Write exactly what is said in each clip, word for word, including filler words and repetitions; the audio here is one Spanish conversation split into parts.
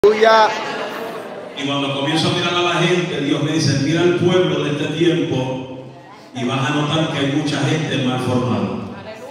Aleluya. Y cuando comienzo a mirar a la gente, Dios me dice, mira el pueblo de este tiempo y vas a notar que hay mucha gente mal formada.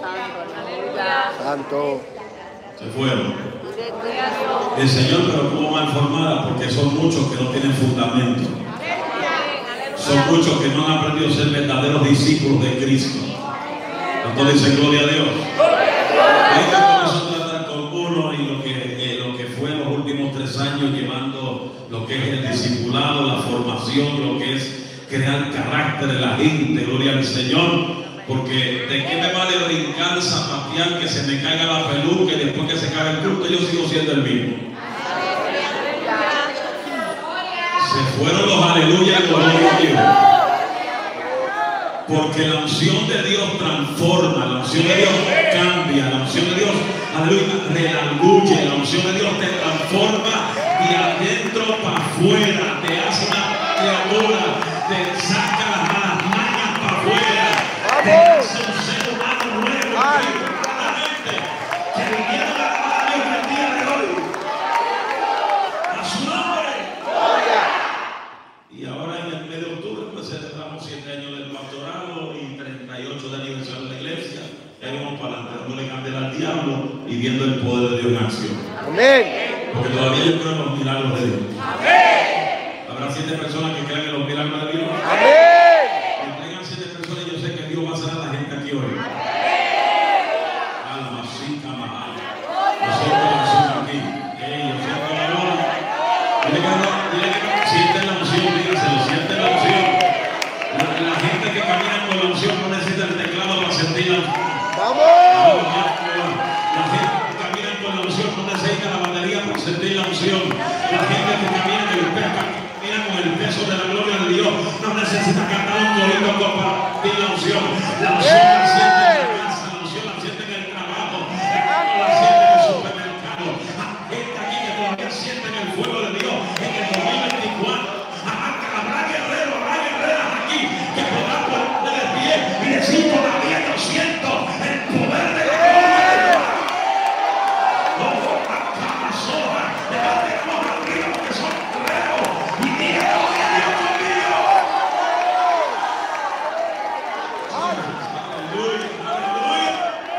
Santo. Se fueron. El Señor, pero como mal formada, porque son muchos que no tienen fundamento. Son muchos que no han aprendido a ser verdaderos discípulos de Cristo. Entonces dicen gloria a Dios. Ahí comenzó a tratar con uno y lo que, eh, lo que fue en los últimos tres años llevando lo que es el discipulado, la formación, lo que es crear carácter de la gente, gloria al Señor. Porque de qué me vale brincar, zapatear, que se me caiga la peluca y después que se caiga el culto yo sigo siendo el mismo. Se fueron los aleluya y gloria a Dios. Porque la unción de Dios transforma, la unción de Dios cambia, la unción de Dios, aleluya, redarguye, la unción de Dios te transforma de adentro para afuera, te hace una criatura, te saca las malas mañas para afuera, te hace un ser humano nuevo, claramente, que viviendo la palabra de Dios en el día de hoy. A su nombre. Y ahora en el mes de octubre pues celebramos siete años del pastorado y treinta y ocho de aniversario de la iglesia. Ya vamos para adelante dándole candela al diablo y viendo el poder de Dios en acción. Amén. Porque todavía yo creo en los milagros de Dios. Amén. Habrá siete personas que crean en los milagros de Dios. Amén. Y traigan siete personas y yo sé que Dios va a sanar a la gente aquí hoy. Alma, sí, cama, yo siento la unción aquí. Hey, yo siento la gloria. Dile que no, dile que no sienten la unción, dígaselo, sienten la unción. La, la gente que camina con la unción no necesita el teclado para sentir la unción. Vamos. La gente que camina con la unción no necesita la batería para sentir la unción. La gente que camina, el peso, camina con el peso de la gloria de Dios no necesita cantar un corito para sentir la unción. La unción la siente en la casa, la unción la siente en el trabajo, la siente en el supermercado. Hay gente aquí que todavía sienten el fuego de Dios en el dos mil veinticuatro. Habrá guerreros, habrá guerreras aquí que podrán ponerse de pie y decir todavía yo siento el poder de la gloria de Dios. Como las hojas, levantemos arriba porque son guerreros y diga gloria a Dios conmigo. Aleluya, aleluya.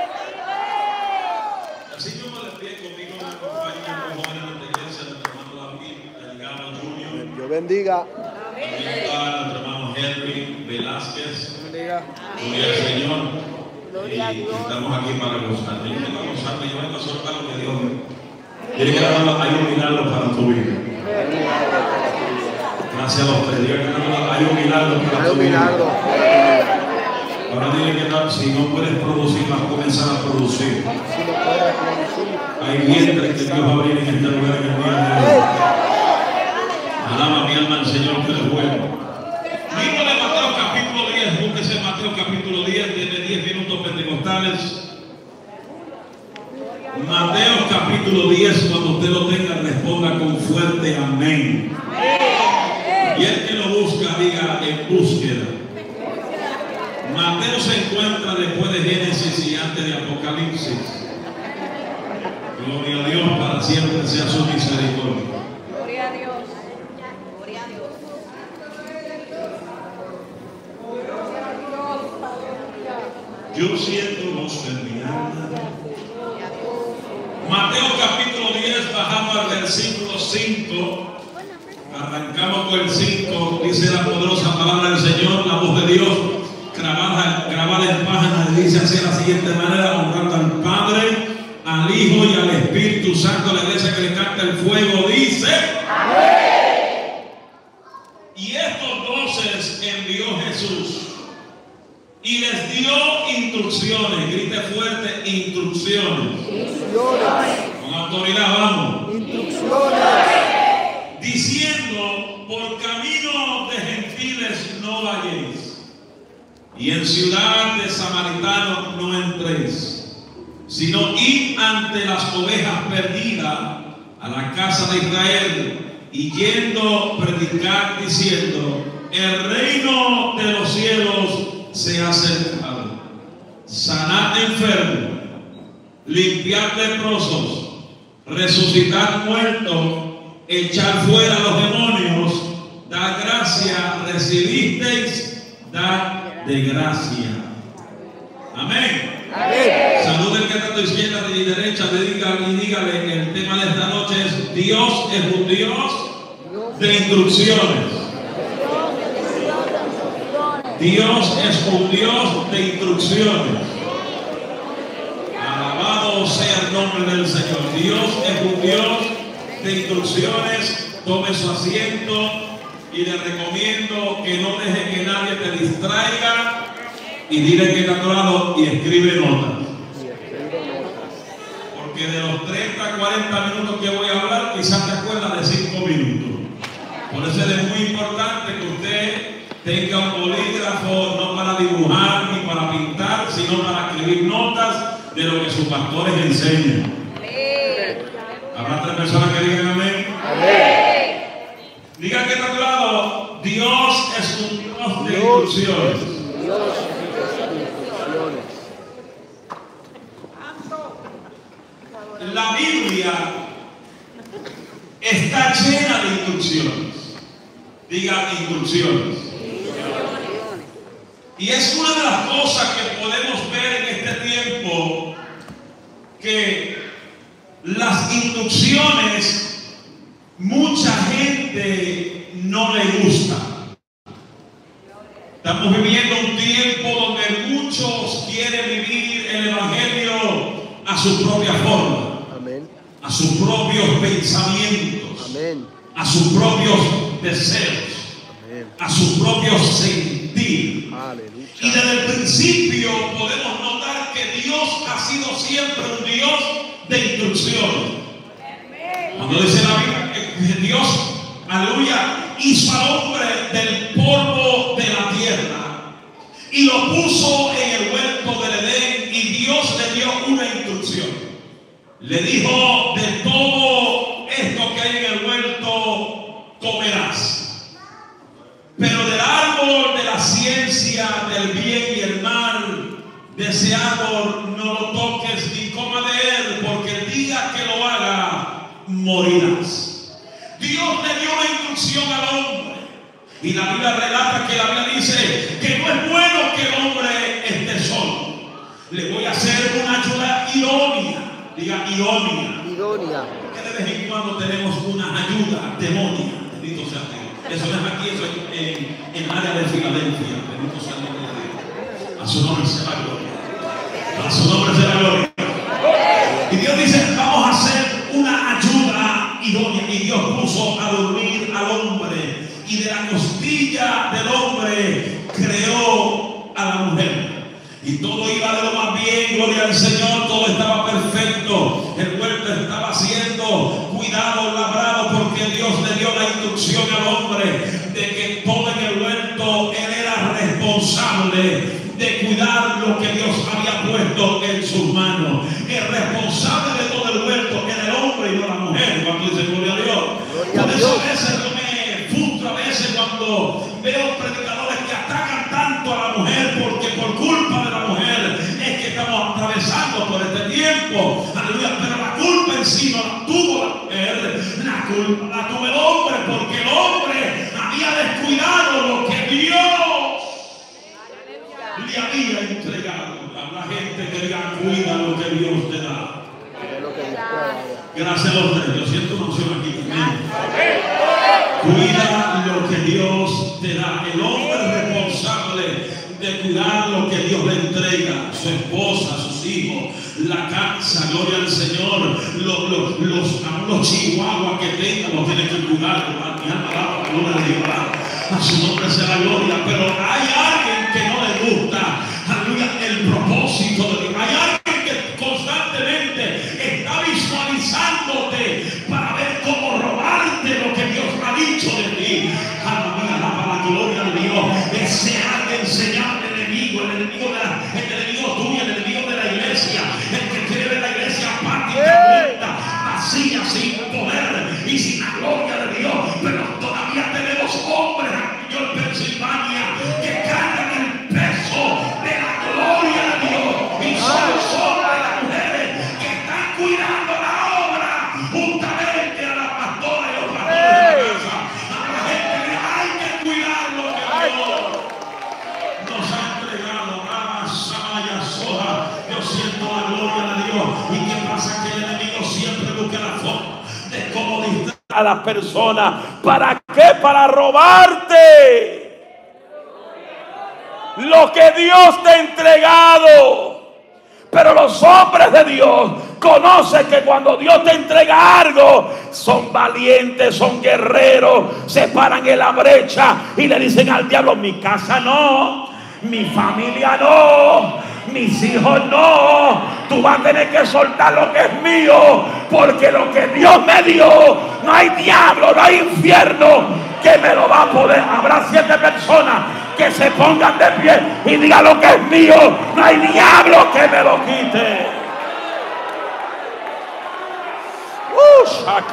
Así yo me despido conmigo, me acompaña los jóvenes de esta iglesia, nuestro hermano David, Delgado Junior. Dios bendiga. También está nuestro hermano Henry Velázquez. Bendiga. Gloria al Señor. Y estamos aquí para gozar. Yo vengo a gozarme, yo vengo a soltar lo que Dios me. Tiene que hermano, hay un milagro para tu vida. Gracias a los tres. Diga que hay un milagro para tu vida. Ahora dile que no, si no puedes producir, vas a comenzar a producir. Hay vientres que Dios va a abrir en este lugar en el día de hoy. Alaba mi alma al Señor que es bueno. Libro de Mateo capítulo diez, búsquese Mateo capítulo diez, tiene diez minutos pentecostales. Mateo capítulo diez, cuando usted lo tenga, responda con fuerte amén. Y el que lo busca, diga en búsqueda. Mateo se encuentra después de Génesis y antes de Apocalipsis. Gloria a Dios, para siempre sea su misericordia. Gloria a Dios. Gloria a Dios. Yo siento voz en mi alma. Mateo capítulo diez, bajamos al versículo cinco. Arrancamos con el cinco. Dice la poderosa palabra del Señor, la voz de Dios, grabada, grabada en páginas. Dice así de la siguiente manera: honrando al Padre, al Hijo y al Espíritu Santo. La iglesia que le canta el fuego dice: amén. Y estos doces envió Jesús y les dio instrucciones. Grite fuerte: instrucciones. Instrucciones. Con autoridad, vamos. Instrucciones. Diciendo: por camino de gentiles no vayáis, y en ciudad de samaritanos no entréis, sino id ante las ovejas perdidas a la casa de Israel, y yendo predicar diciendo: el reino de los cielos se ha acercado. Sanad enfermos, limpiad leprosos, resucitar muertos, echar fuera los demonios, da gracia, recibisteis, da de gracia. Amén. Amén. Saluda el que está a tu izquierda y derecha, le diga, y dígale, el tema de esta noche es: Dios es un Dios de instrucciones. Dios es un Dios de instrucciones. Alabado sea el nombre del Señor. Dios es un Dios de instrucciones. Tome su asiento y le recomiendo que no deje que nadie te distraiga, y dile que está a tu lado y escribe notas. Porque de los treinta, cuarenta minutos que voy a hablar, quizás te acuerdas de cinco minutos. Por eso es muy importante que usted tenga un bolígrafo, no para dibujar ni para pintar, sino para escribir notas de lo que sus pastores enseñan. ¿Habrá tres personas que digan amén? Amén. Diga que está a tu lado: Dios es un Dios de instrucciones. Dios es instrucciones. La Biblia está llena de instrucciones. Diga instrucciones. Y es una de las cosas que podemos ver en este tiempo, que las instrucciones mucha gente no le gusta. Estamos viviendo un tiempo donde muchos quieren vivir el evangelio a su propia forma. Amén. A sus propios pensamientos. Amén. A sus propios deseos. Amén. A sus propios sentir. Aleluya. Y desde el principio podemos notar que Dios ha sido siempre un Dios de instrucciones. Cuando dice la Biblia que Dios, aleluya, hizo al hombre del polvo de la tierra y lo puso en el huerto del Edén, y Dios le dio una instrucción. Le dijo: de todo esto que hay en el huerto comerás, pero del árbol de la ciencia del bien y el mal, de ese árbol no lo toques ni coma de él, porque el día que lo haga morirás. Dios le dio una instrucción al hombre, y la Biblia relata que la Biblia dice que no es bueno que el hombre esté solo. Le voy a hacer una ayuda idónea. Diga idónea. Idónea. Que de vez en cuando tenemos una ayuda demonia. Bendito sea Dios. Eso no es aquí, eso es en, en el área de Filadelfia. Bendito sea el nombre de Dios. A su nombre sea la gloria. A su nombre sea la gloria. Y Dios dice: vamos a hacer una ayuda idónea. Y Dios puso a dormir al hombre, y de la costilla del hombre creó a la mujer. Y todo iba de lo más bien, gloria al Señor, todo estaba perfecto. El huerto estaba siendo cuidado, labrado, porque Dios le dio la instrucción al hombre de que todo en el huerto él era responsable de cuidar lo que Dios había puesto en sus manos. El responsable de todo el huerto era el hombre y no la mujer. Cuando dice gloria a Dios. Por eso a veces yo me frustro a veces cuando veo predicadores que atacan tanto a la mujer, porque por culpa de la mujer es que estamos atravesando por este tiempo. Aleluya. Pero la culpa en sí no la tuvo la mujer, la culpa la tuvo el hombre, porque el hombre había descuidado lo que Dios le había entregado. A la gente que diga: cuida lo que Dios te da. Gracias a los tres. Yo siento una unción aquí también. Cuida lo que Dios te da. El hombre es responsable de cuidar lo que Dios le entrega: su esposa, sus hijos, la casa, gloria al Señor. Los, los, los, los chihuahuas que tengan los tiene que cuidar. Mi alma alaba la gloria de Dios. A su nombre sea la gloria. Pero hay alguien que no le gusta, aleluya, el propósito de Dios. Hay alguien que constantemente está visualizándote para ver cómo robarte lo que Dios ha dicho de ti. Alma mía, alaba la gloria de Dios. Ese alguien se llama el enemigo, el enemigo, de la, el enemigo tuyo, el enemigo de la iglesia, el que quiere ver la iglesia apática, vacía, sin poder y sin la gloria de Dios. Pero todavía tenemos hombres aquí en Pensilvania que caen a las personas. ¿Para qué? Para robarte lo que Dios te ha entregado. Pero los hombres de Dios conocen que cuando Dios te entrega algo, son valientes, son guerreros, se paran en la brecha y le dicen al diablo: mi casa no, mi familia no, mis hijos no, tú vas a tener que soltar lo que es mío, porque lo que Dios me dio, no hay diablo, no hay infierno que me lo va a poder. Habrá siete personas que se pongan de pie y digan: lo que es mío, no hay diablo que me lo quite. Uh,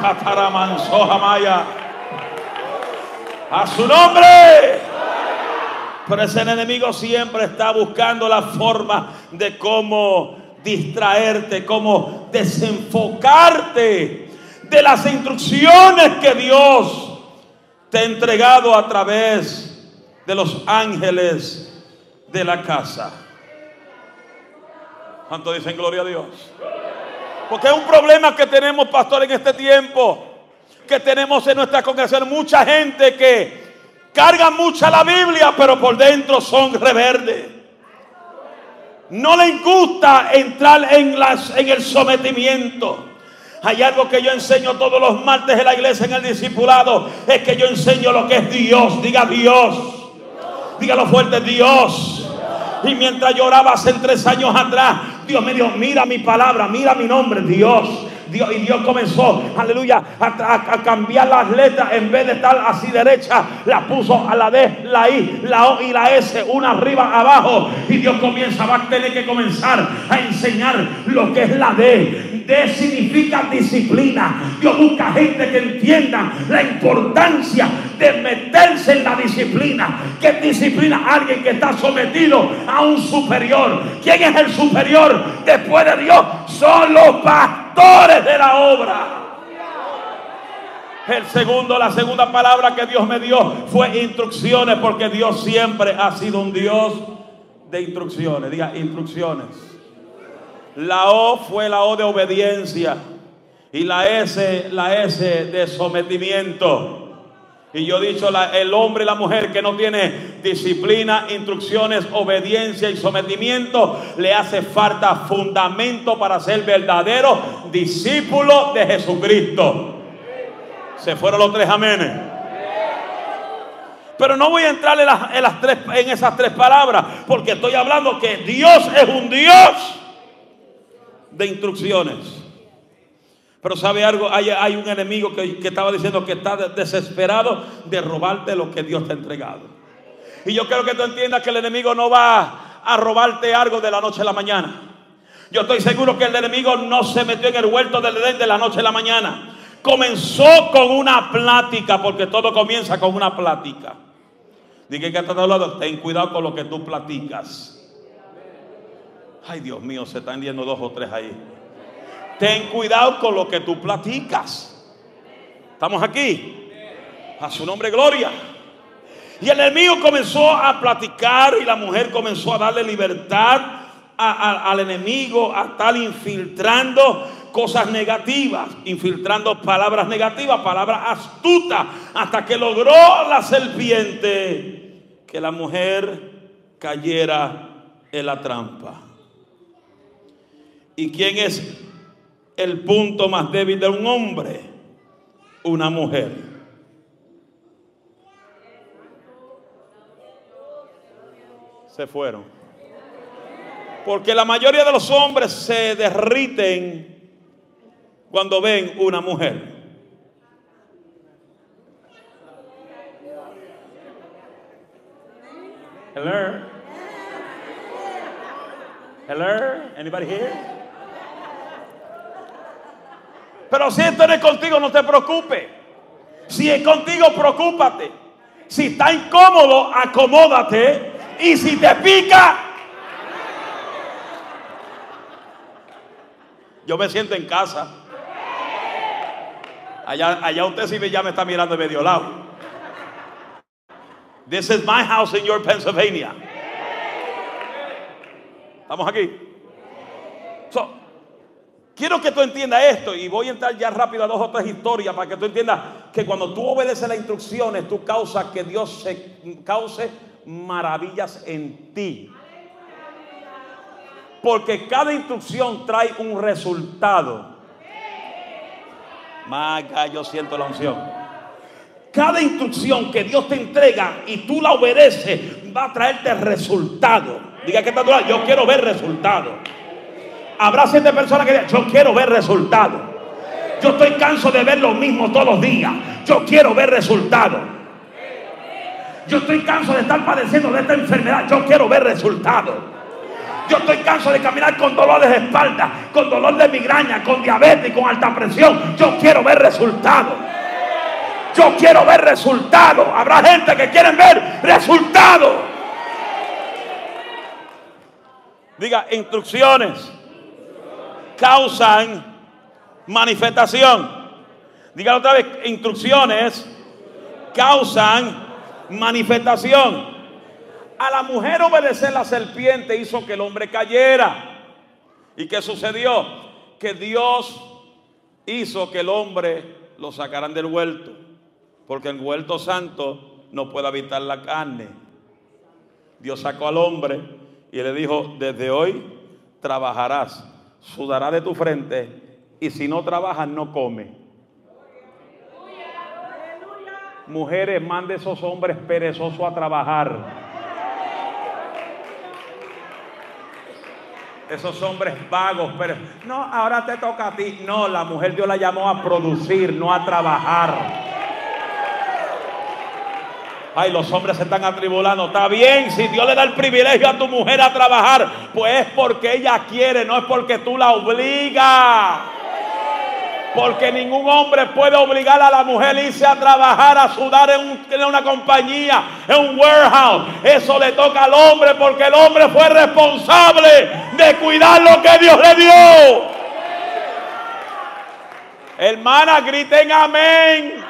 a su nombre. Pero ese enemigo siempre está buscando la forma de cómo distraerte, cómo desenfocarte de las instrucciones que Dios te ha entregado a través de los ángeles de la casa. ¿Cuántos dicen gloria a Dios? Porque es un problema que tenemos, pastor, en este tiempo, que tenemos en nuestra congregación mucha gente que carga mucha la Biblia, pero por dentro son rebeldes. No les gusta entrar en, las, en el sometimiento. Hay algo que yo enseño todos los martes en la iglesia, en el discipulado, es que yo enseño lo que es Dios. Diga Dios. Dígalo fuerte: Dios. Y mientras yo oraba hace tres años atrás, Dios me dijo: mira mi palabra, mira mi nombre, Dios. Dios, y Dios comenzó, aleluya, a, a, a cambiar las letras. En vez de estar así derecha, la puso a la D, la I, la O y la S, una arriba, abajo. Y Dios comienza, va a tener que comenzar a enseñar lo que es la D. D significa disciplina. Dios busca gente que entienda la importancia de meterse en la disciplina. ¿Qué disciplina? Alguien que está sometido a un superior. ¿Quién es el superior después de Dios? Son los pastores de la obra. El segundo, la segunda palabra que Dios me dio fue instrucciones, porque Dios siempre ha sido un Dios de instrucciones. Diga instrucciones. La O fue la O de obediencia y la S, la S de sometimiento. Y yo he dicho, la, el hombre y la mujer que no tiene disciplina, instrucciones, obediencia y sometimiento, le hace falta fundamento para ser verdadero discípulo de Jesucristo. Se fueron los tres amenes. Pero no voy a entrar en, las, en, las tres, en esas tres palabras, porque estoy hablando que Dios es un Dios de instrucciones. Pero sabe algo, hay, hay un enemigo que, que estaba diciendo que está desesperado de robarte lo que Dios te ha entregado. Y yo quiero que tú entiendas que el enemigo no va a robarte algo de la noche a la mañana. Yo estoy seguro que el enemigo no se metió en el huerto del Edén de la noche a la mañana. Comenzó con una plática, porque todo comienza con una plática. Dije que a todos lados, ten cuidado con lo que tú platicas. Ay, Dios mío, se están yendo dos o tres ahí. Ten cuidado con lo que tú platicas. ¿Estamos aquí? A su nombre, gloria. Y el enemigo comenzó a platicar y la mujer comenzó a darle libertad a, a, al enemigo, a estar infiltrando cosas negativas, infiltrando palabras negativas, palabras astutas, hasta que logró la serpiente que la mujer cayera en la trampa. ¿Y quién es el punto más débil de un hombre? Una mujer. Se fueron. Porque la mayoría de los hombres se derriten cuando ven una mujer. Hello. Hello. Anybody here? Pero si esto no es contigo, no te preocupes. Si es contigo, preocúpate. Si está incómodo, acomódate. Y si te pica, yo me siento en casa. Allá, allá usted sí ya me está mirando de medio lado. This is my house in your Pennsylvania. ¿Estamos aquí? So, Quiero que tú entiendas esto y voy a entrar ya rápido a dos o tres historias para que tú entiendas que cuando tú obedeces las instrucciones, tú causas que Dios se cause maravillas en ti. Porque cada instrucción trae un resultado. Maga, yo siento la unción. Cada instrucción que Dios te entrega y tú la obedeces va a traerte resultado. Diga que está a tu lado, yo quiero ver resultado. Habrá siete personas que digan, yo quiero ver resultado. Yo estoy cansado de ver lo mismo todos los días. Yo quiero ver resultado. Yo estoy cansado de estar padeciendo de esta enfermedad. Yo quiero ver resultado. Yo estoy cansado de caminar con dolores de espalda, con dolor de migraña, con diabetes, con alta presión. Yo quiero ver resultado. Yo quiero ver resultado. Habrá gente que quiere ver resultado. Diga, instrucciones causan manifestación. Dígalo otra vez, instrucciones causan manifestación. A la mujer obedecer la serpiente hizo que el hombre cayera. ¿Y qué sucedió? Que Dios hizo que el hombre lo sacaran del huerto, porque en el huerto santo no puede habitar la carne. Dios sacó al hombre y le dijo, desde hoy trabajarás, sudarás de tu frente, y si no trabajas no comes. Mujeres, mande esos hombres perezosos a trabajar. Esos hombres vagos, pero no, ahora te toca a ti. No, la mujer Dios la llamó a producir, no a trabajar. Ay, los hombres se están atribulando. Está bien, si Dios le da el privilegio a tu mujer a trabajar, pues es porque ella quiere, no es porque tú la obligas. Porque ningún hombre puede obligar a la mujer a irse a trabajar, a sudar en, un, en una compañía, en un warehouse. Eso le toca al hombre, porque el hombre fue responsable de cuidar lo que Dios le dio. Hermanas, griten amén.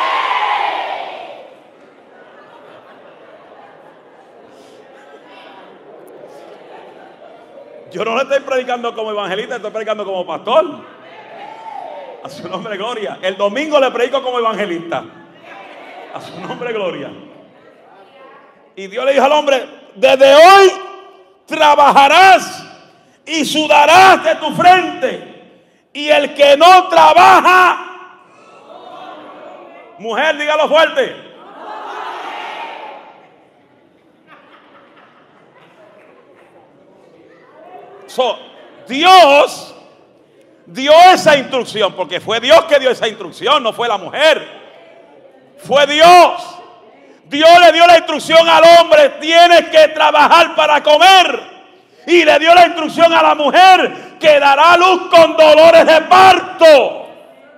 Yo no le estoy predicando como evangelista, estoy predicando como pastor. A su nombre gloria. El domingo le predico como evangelista. A su nombre gloria. Y Dios le dijo al hombre, desde hoy trabajarás y sudarás de tu frente. Y el que no trabaja, mujer, dígalo fuerte, so, Dios dio esa instrucción, porque fue Dios que dio esa instrucción, no fue la mujer, fue Dios. Dios le dio la instrucción al hombre, tienes que trabajar para comer, y le dio la instrucción a la mujer, que dará a luz con dolores de parto.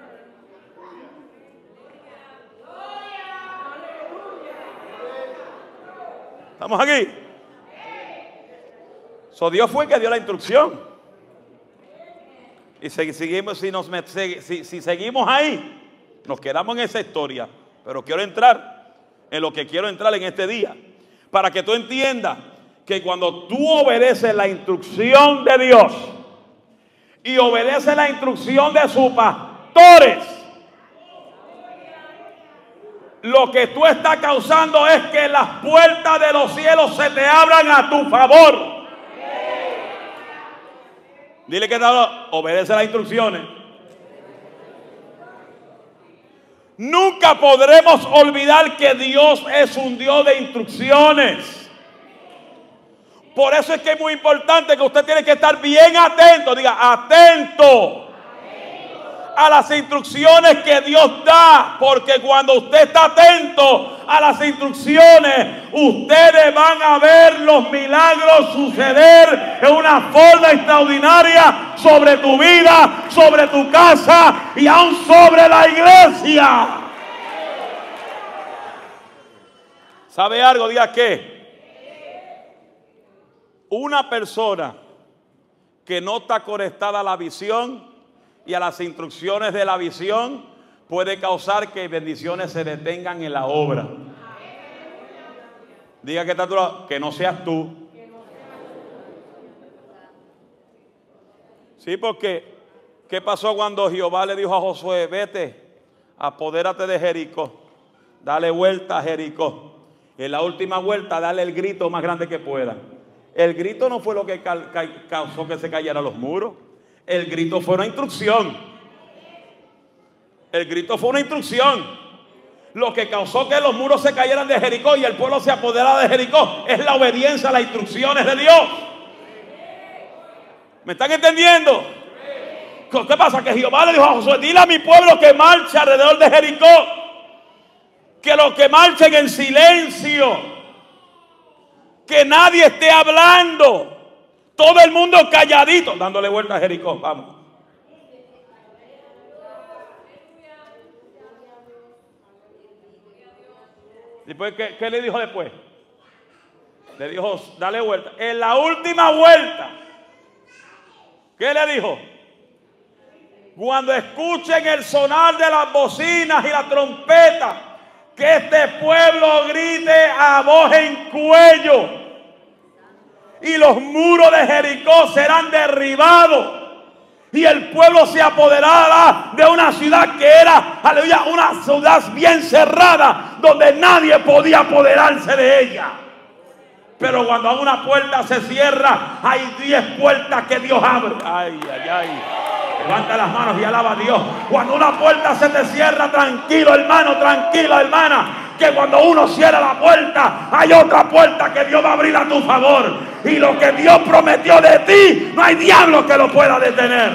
¿Estamos aquí? So, Dios fue el que dio la instrucción. Y si seguimos, si, nos, si, si seguimos ahí, nos quedamos en esa historia. Pero quiero entrar en lo que quiero entrar en este día, para que tú entiendas que cuando tú obedeces la instrucción de Dios y obedeces la instrucción de sus pastores, lo que tú estás causando es que las puertas de los cielos se te abran a tu favor. Dile que obedece las instrucciones. Nunca podremos olvidar que Dios es un Dios de instrucciones. Por eso es que es muy importante que usted tiene que estar bien atento. Diga, atento a las instrucciones que Dios da, porque cuando usted está atento a las instrucciones, ustedes van a ver los milagros suceder en una forma extraordinaria sobre tu vida, sobre tu casa y aún sobre la iglesia. ¿Sabe algo? Diga que una persona que no está conectada a la visión y a las instrucciones de la visión puede causar que bendiciones se detengan en la obra. Diga que está tu lado, que no seas tú. Sí, porque ¿Qué pasó cuando Jehová le dijo a Josué, vete, apodérate de Jericó, dale vuelta a Jericó? En la última vuelta, dale el grito más grande que pueda. El grito no fue lo que causó que se cayeran los muros. El grito fue una instrucción. El grito fue una instrucción. Lo que causó que los muros se cayeran de Jericó y el pueblo se apoderara de Jericó es la obediencia a las instrucciones de Dios. ¿Me están entendiendo? ¿Qué pasa? Que Jehová le dijo a Josué, dile a mi pueblo que marche alrededor de Jericó, que los que marchen en silencio, que nadie esté hablando, todo el mundo calladito, dándole vuelta a Jericó. Vamos. Después, ¿qué, qué le dijo después? Le dijo, dale vuelta. En la última vuelta, ¿qué le dijo? Cuando escuchen el sonar de las bocinas y la trompeta, que este pueblo grite a voz en cuello, y los muros de Jericó serán derribados, y el pueblo se apoderará de una ciudad que era, aleluya, una ciudad bien cerrada, donde nadie podía apoderarse de ella. Pero cuando una puerta se cierra, hay diez puertas que Dios abre. Ay, ay, ay. Levanta las manos y alaba a Dios. Cuando una puerta se te cierra, tranquilo hermano, tranquila hermana, que cuando uno cierra la puerta, hay otra puerta que Dios va a abrir a tu favor. Y lo que Dios prometió de ti, no hay diablo que lo pueda detener.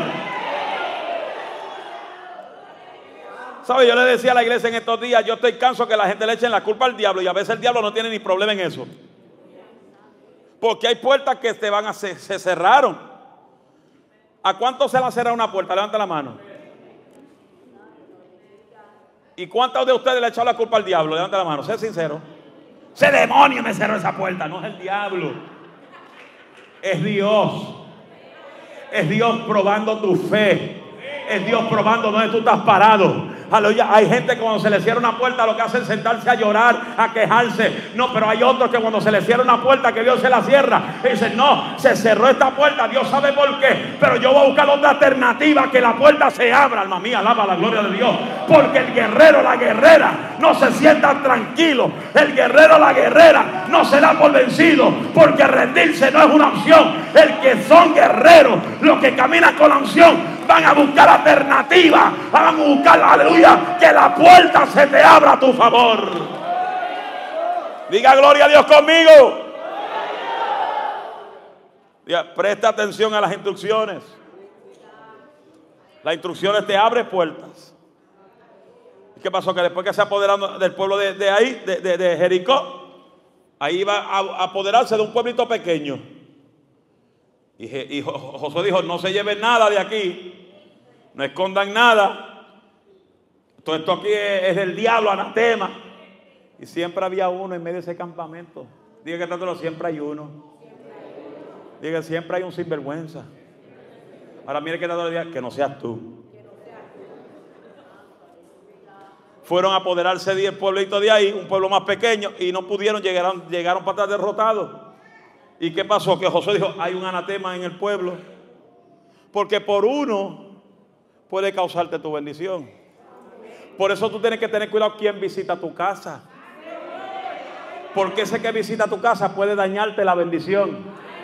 ¿Sabe? Yo le decía a la iglesia en estos días, yo estoy cansado que la gente le echen la culpa al diablo, y a veces el diablo no tiene ni problema en eso. Porque hay puertas que se van a se, se cerraron. ¿A cuánto se la cerra una puerta? Levanta la mano. ¿Y cuántos de ustedes le echan la culpa al diablo? Levanta la mano, sé sincero. Ese demonio me cerró esa puerta. No es el diablo, es Dios. Es Dios probando tu fe. Es Dios probando dónde tú estás parado. Aleluya. Hay gente que cuando se le cierra una puerta lo que hace es sentarse a llorar, a quejarse. No, pero hay otros que cuando se le cierra una puerta, que Dios se la cierra, y dicen, no, se cerró esta puerta, Dios sabe por qué, pero yo voy a buscar otra alternativa, que la puerta se abra. Alma mía, alaba la gloria de Dios. Porque el guerrero, la guerrera, no se sienta tranquilo. El guerrero, la guerrera, no se da por vencido, porque rendirse no es una opción. El que son guerreros, los que caminan con la unción, van a buscar alternativas, van a buscar, aleluya, que la puerta se te abra a tu favor. Diga gloria a Dios conmigo. Diga, presta atención a las instrucciones. Las instrucciones te abren puertas. ¿Y qué pasó? Que después que se apoderaron del pueblo de, de ahí, de, de, de Jericó, ahí iba a apoderarse de un pueblito pequeño. Y, y Josué dijo, no se lleven nada de aquí, no escondan nada. Todo esto aquí es, es del diablo, anatema. Y siempre había uno en medio de ese campamento. Diga que tanto, siempre hay uno. Diga, siempre hay un sinvergüenza. Ahora mire que tanto, que no seas tú. Fueron a apoderarse del pueblito de ahí, un pueblo más pequeño, y no pudieron, llegaron, llegaron para atrás derrotados. ¿Y qué pasó? Que Josué dijo, hay un anatema en el pueblo, porque por uno puede causarte tu bendición. Por eso tú tienes que tener cuidado quién visita tu casa, porque ese que visita tu casa puede dañarte la bendición.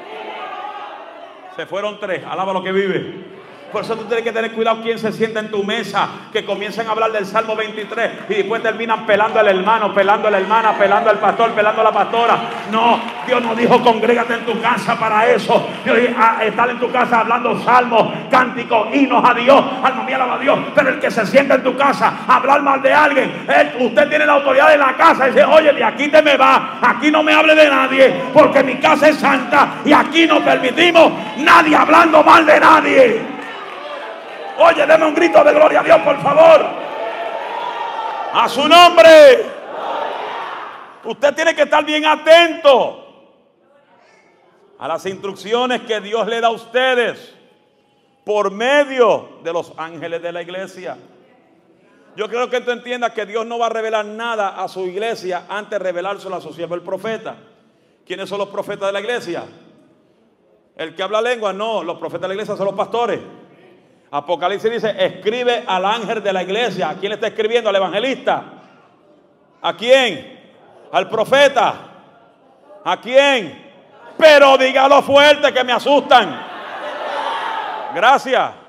Se fueron tres, alaba lo que vive. Por eso tú tienes que tener cuidado quién se sienta en tu mesa, que comiencen a hablar del Salmo veintitrés y después terminan pelando al hermano, pelando a la hermana, pelando al pastor, pelando a la pastora. No, Dios no dijo congrégate en tu casa para eso. Dios dijo a estar en tu casa hablando salmos, cánticos, himnos a Dios, alma mía, alaba a Dios. Pero el que se sienta en tu casa a hablar mal de alguien, él, usted tiene la autoridad en la casa y dice, oye, de aquí te me va, aquí no me hable de nadie, porque mi casa es santa y aquí no permitimos nadie hablando mal de nadie. Oye, deme un grito de gloria a Dios, por favor. A su nombre. Usted tiene que estar bien atento a las instrucciones que Dios le da a ustedes por medio de los ángeles de la iglesia. Yo creo que tú entiendas que Dios no va a revelar nada a su iglesia antes de revelárselo a su siervo el profeta. ¿Quiénes son los profetas de la iglesia? El que habla lengua, no. Los profetas de la iglesia son los pastores. Apocalipsis dice, escribe al ángel de la iglesia. ¿A quién le está escribiendo? ¿Al evangelista? ¿A quién? ¿Al profeta? ¿A quién? Pero dígalo fuerte que me asustan. Gracias.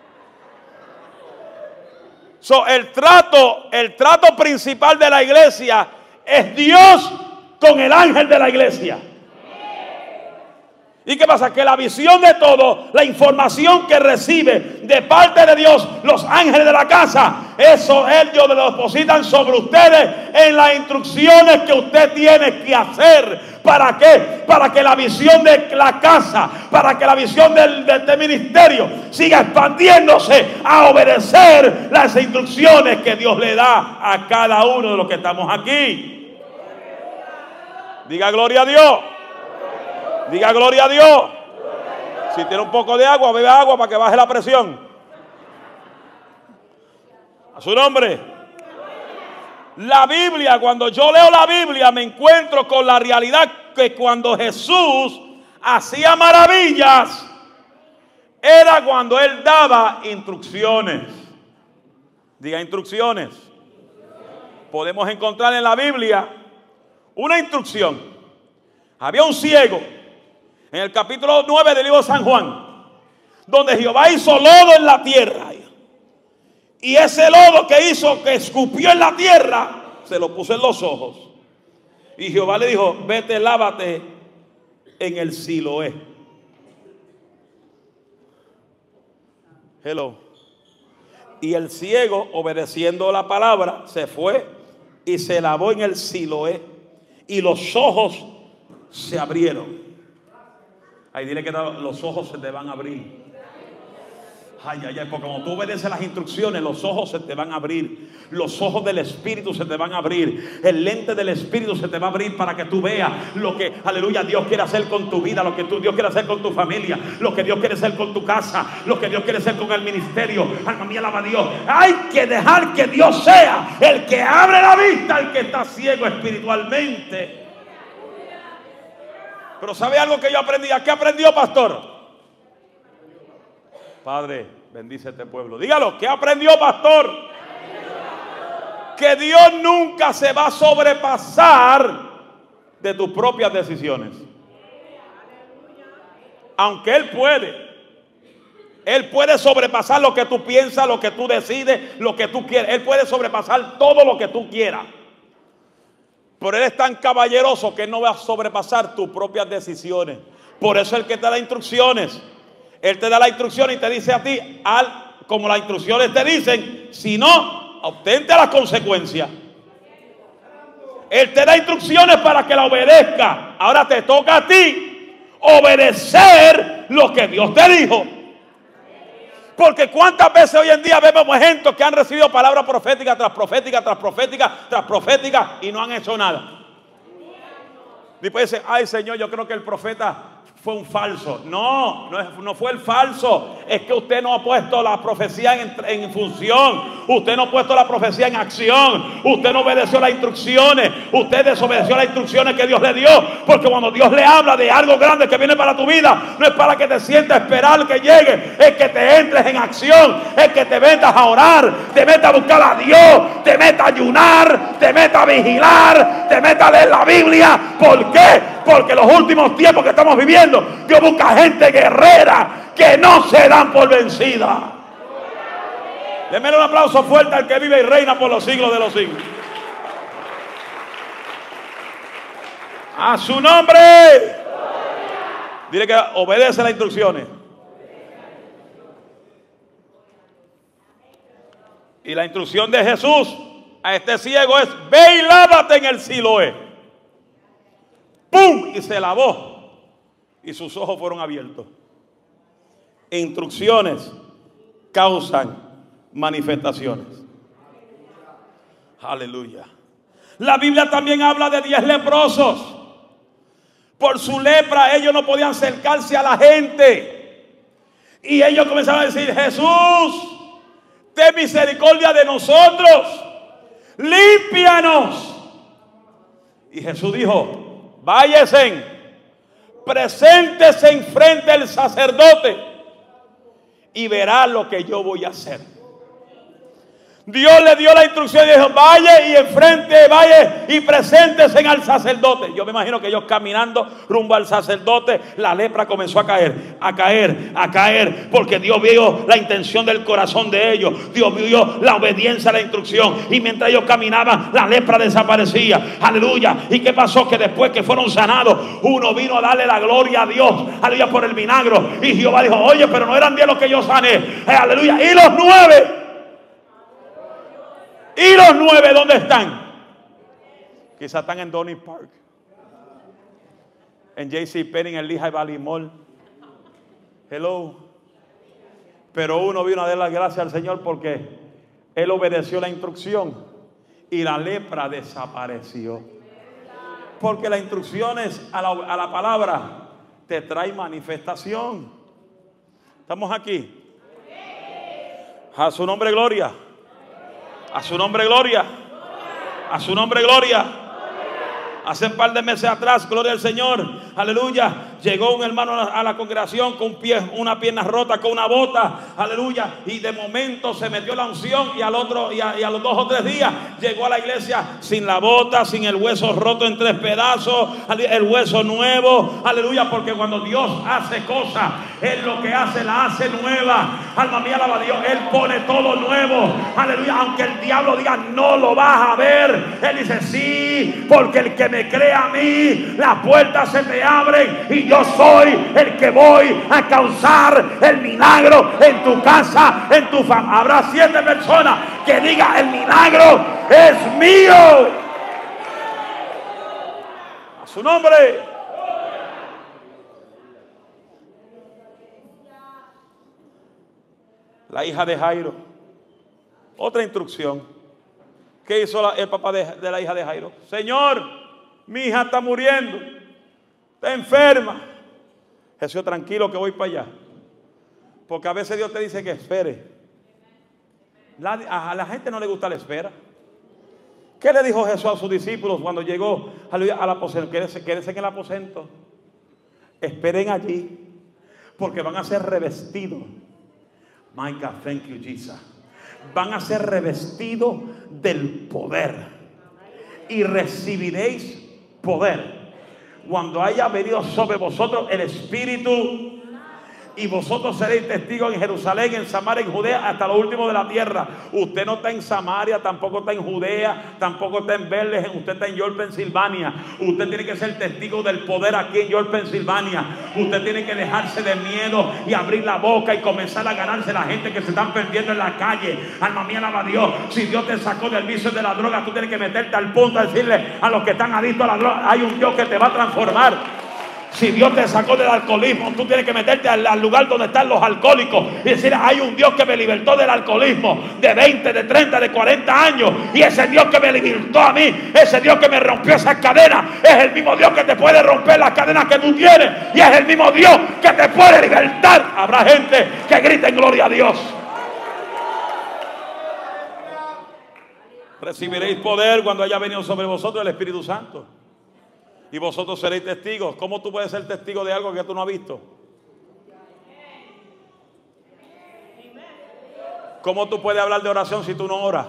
So, el trato, el trato principal de la iglesia es Dios con el ángel de la iglesia. ¿Y qué pasa? Que la visión de todo, la información que recibe de parte de Dios, los ángeles de la casa, eso ellos lo depositan sobre ustedes en las instrucciones que usted tiene que hacer. ¿Para qué? Para que la visión de la casa, para que la visión del, de este ministerio siga expandiéndose a obedecer las instrucciones que Dios le da a cada uno de los que estamos aquí. Diga gloria a Dios. Diga gloria a Dios. Si tiene un poco de agua, bebe agua para que baje la presión. A su nombre. La Biblia, cuando yo leo la Biblia, me encuentro con la realidad que cuando Jesús hacía maravillas, era cuando Él daba instrucciones. Diga instrucciones. Podemos encontrar en la Biblia una instrucción. Había un ciego en el capítulo nueve del libro de San Juan, donde Jehová hizo lodo en la tierra. Y ese lodo que hizo, que escupió en la tierra, se lo puso en los ojos. Y Jehová le dijo, vete, lávate en el Siloé. Hello. Y el ciego, obedeciendo la palabra, se fue y se lavó en el Siloé. Y los ojos se abrieron. Ahí dile que los ojos se te van a abrir. Ay, ay, ay, porque cuando tú obedeces las instrucciones, los ojos se te van a abrir. Los ojos del Espíritu se te van a abrir. El lente del Espíritu se te va a abrir para que tú veas lo que, aleluya, Dios quiere hacer con tu vida, lo que tú, Dios quiere hacer con tu familia, lo que Dios quiere hacer con tu casa, lo que Dios quiere hacer con el ministerio. Alma mía, alaba a Dios. Hay que dejar que Dios sea el que abre la vista al que está ciego espiritualmente. Pero ¿sabe algo que yo aprendí? ¿Qué aprendió, pastor? Padre, bendice este pueblo. Dígalo, ¿qué aprendió, pastor? Que Dios nunca se va a sobrepasar de tus propias decisiones. Aunque Él puede. Él puede sobrepasar lo que tú piensas, lo que tú decides, lo que tú quieres. Él puede sobrepasar todo lo que tú quieras. Pero Él es tan caballeroso que Él no va a sobrepasar tus propias decisiones. Por eso es el que te da instrucciones. Él te da la instrucción y te dice a ti, al, como las instrucciones te dicen, si no, obtente las consecuencias. Él te da instrucciones para que la obedezca. Ahora te toca a ti obedecer lo que Dios te dijo. Porque cuántas veces hoy en día vemos gente que han recibido palabras proféticas tras proféticas, tras proféticas, tras proféticas y no han hecho nada. Después dice, ay Señor, yo creo que el profeta fue un falso. No, no, no fue el falso. Es que usted no ha puesto la profecía en, en función. Usted no ha puesto la profecía en acción. Usted no obedeció las instrucciones. Usted desobedeció las instrucciones que Dios le dio. Porque cuando Dios le habla de algo grande que viene para tu vida, no es para que te sientas a esperar que llegue. Es que te entres en acción. Es que te metas a orar. Te metas a buscar a Dios. Te metas a ayunar. Te metas a vigilar. Te metas a leer la Biblia. ¿Por qué? Porque los últimos tiempos que estamos viviendo, Dios busca gente guerrera que no se dan por vencida. Denme un aplauso fuerte al que vive y reina por los siglos de los siglos. A su nombre. Dile que obedece las instrucciones. Y la instrucción de Jesús a este ciego es: ve y lávate en el Siloé. ¡Pum! Y se lavó. Y sus ojos fueron abiertos. Instrucciones causan manifestaciones. Aleluya. La Biblia también habla de diez leprosos. Por su lepra ellos no podían acercarse a la gente. Y ellos comenzaron a decir: Jesús, ten misericordia de nosotros. Límpianos. Y Jesús dijo: váyase, preséntese enfrente del sacerdote y verá lo que yo voy a hacer. Dios le dio la instrucción y dijo: vaya y enfrente, vaya y preséntese al sacerdote. Yo me imagino que ellos caminando rumbo al sacerdote, la lepra comenzó a caer, a caer, a caer, porque Dios vio la intención del corazón de ellos. Dios vio la obediencia a la instrucción, y mientras ellos caminaban, la lepra desaparecía. Aleluya. ¿Y qué pasó? Que después que fueron sanados, uno vino a darle la gloria a Dios, aleluya, por el milagro. Y Jehová dijo: oye, pero no eran diez los que yo sané. Eh, aleluya. Y los nueve. ¿Y los nueve dónde están? Quizás están en Donny Park, en J C Penney, en el Lehigh Valley Mall. Hello. Pero uno vino a dar las gracias al Señor porque él obedeció la instrucción y la lepra desapareció. Porque las instrucciones a la, a la palabra te trae manifestación. ¿Estamos aquí? A su nombre gloria. A su nombre gloria. A su nombre gloria. Hace un par de meses atrás, gloria al Señor, aleluya, llegó un hermano a la, a la congregación con un pie, una pierna rota, con una bota, aleluya, y de momento se metió la unción, y al otro y a, y a los dos o tres días llegó a la iglesia sin la bota, sin el hueso roto en tres pedazos, el hueso nuevo, aleluya, porque cuando Dios hace cosas, Él lo que hace la hace nueva. Alma mía, alaba a Dios. Él pone todo nuevo, aleluya. Aunque el diablo diga: no lo vas a ver, Él dice: sí, porque el que me cree a mí, las puertas se te abren, y yo soy el que voy a causar el milagro en tu casa, en tu familia. Habrá siete personas que digan: el milagro es mío. A su nombre. La hija de Jairo. Otra instrucción. ¿Qué hizo la, el papá de, de la hija de Jairo? Señor, mi hija está muriendo, está enferma. Jesús, tranquilo que voy para allá. Porque a veces Dios te dice que espere. La, a la gente no le gusta la espera. ¿Qué le dijo Jesús a sus discípulos cuando llegó al aposento? Quédense, quédense en el aposento. Esperen allí, porque van a ser revestidos. My God, thank you, Jesus. Van a ser revestidos del poder, y recibiréis poder cuando haya venido sobre vosotros el Espíritu, y vosotros seréis testigos en Jerusalén, en Samaria, en Judea, hasta lo último de la tierra. Usted no está en Samaria, tampoco está en Judea, tampoco está en Bethlehem, usted está en York, Pensilvania. Usted tiene que ser testigo del poder aquí en York, Pensilvania. Usted tiene que dejarse de miedo y abrir la boca y comenzar a ganarse la gente que se están perdiendo en la calle. Alma mía, alaba a Dios. Si Dios te sacó del vicio de la droga, tú tienes que meterte al punto a decirle a los que están adictos a la droga: hay un Dios que te va a transformar. Si Dios te sacó del alcoholismo, tú tienes que meterte al, al lugar donde están los alcohólicos y decir: hay un Dios que me libertó del alcoholismo de veinte, de treinta, de cuarenta años, y ese Dios que me libertó a mí, ese Dios que me rompió esas cadenas, es el mismo Dios que te puede romper las cadenas que tú tienes, y es el mismo Dios que te puede libertar. Habrá gente que grite en gloria a Dios. Recibiréis poder cuando haya venido sobre vosotros el Espíritu Santo, y vosotros seréis testigos. ¿Cómo tú puedes ser testigo de algo que tú no has visto? ¿Cómo tú puedes hablar de oración si tú no oras?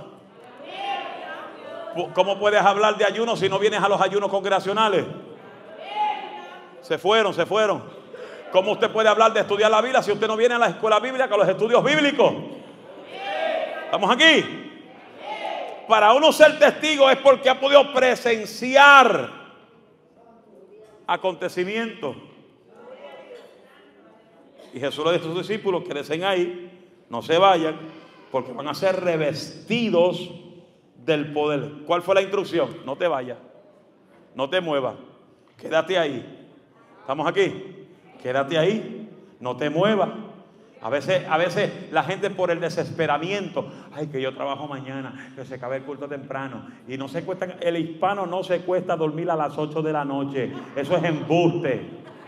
¿Cómo puedes hablar de ayuno si no vienes a los ayunos congregacionales? Se fueron, se fueron. ¿Cómo usted puede hablar de estudiar la Biblia si usted no viene a la escuela bíblica, a los estudios bíblicos? ¿Estamos aquí? Para uno ser testigo es porque ha podido presenciar acontecimientos. Y Jesús le dijo a sus discípulos: quédense ahí, no se vayan, porque van a ser revestidos del poder. ¿Cuál fue la instrucción? No te vayas, no te muevas, quédate ahí. ¿Estamos aquí? Quédate ahí, no te muevas. A veces, a veces la gente, por el desesperamiento: ay, que yo trabajo mañana, que se acabe el culto temprano, y no se cuesta. El hispano no se cuesta dormir a las ocho de la noche. Eso es embuste.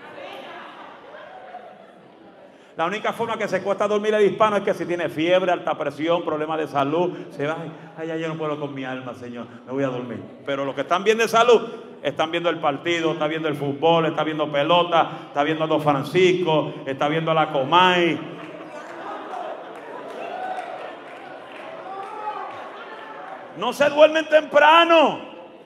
La única forma que se cuesta dormir el hispano es que si tiene fiebre, alta presión, problemas de salud, se va: ay, ay, yo no puedo con mi alma, Señor, me voy a dormir. Pero los que están bien de salud están viendo el partido, está viendo el fútbol, está viendo pelota, está viendo a Don Francisco, está viendo a la Comay. No se duermen temprano.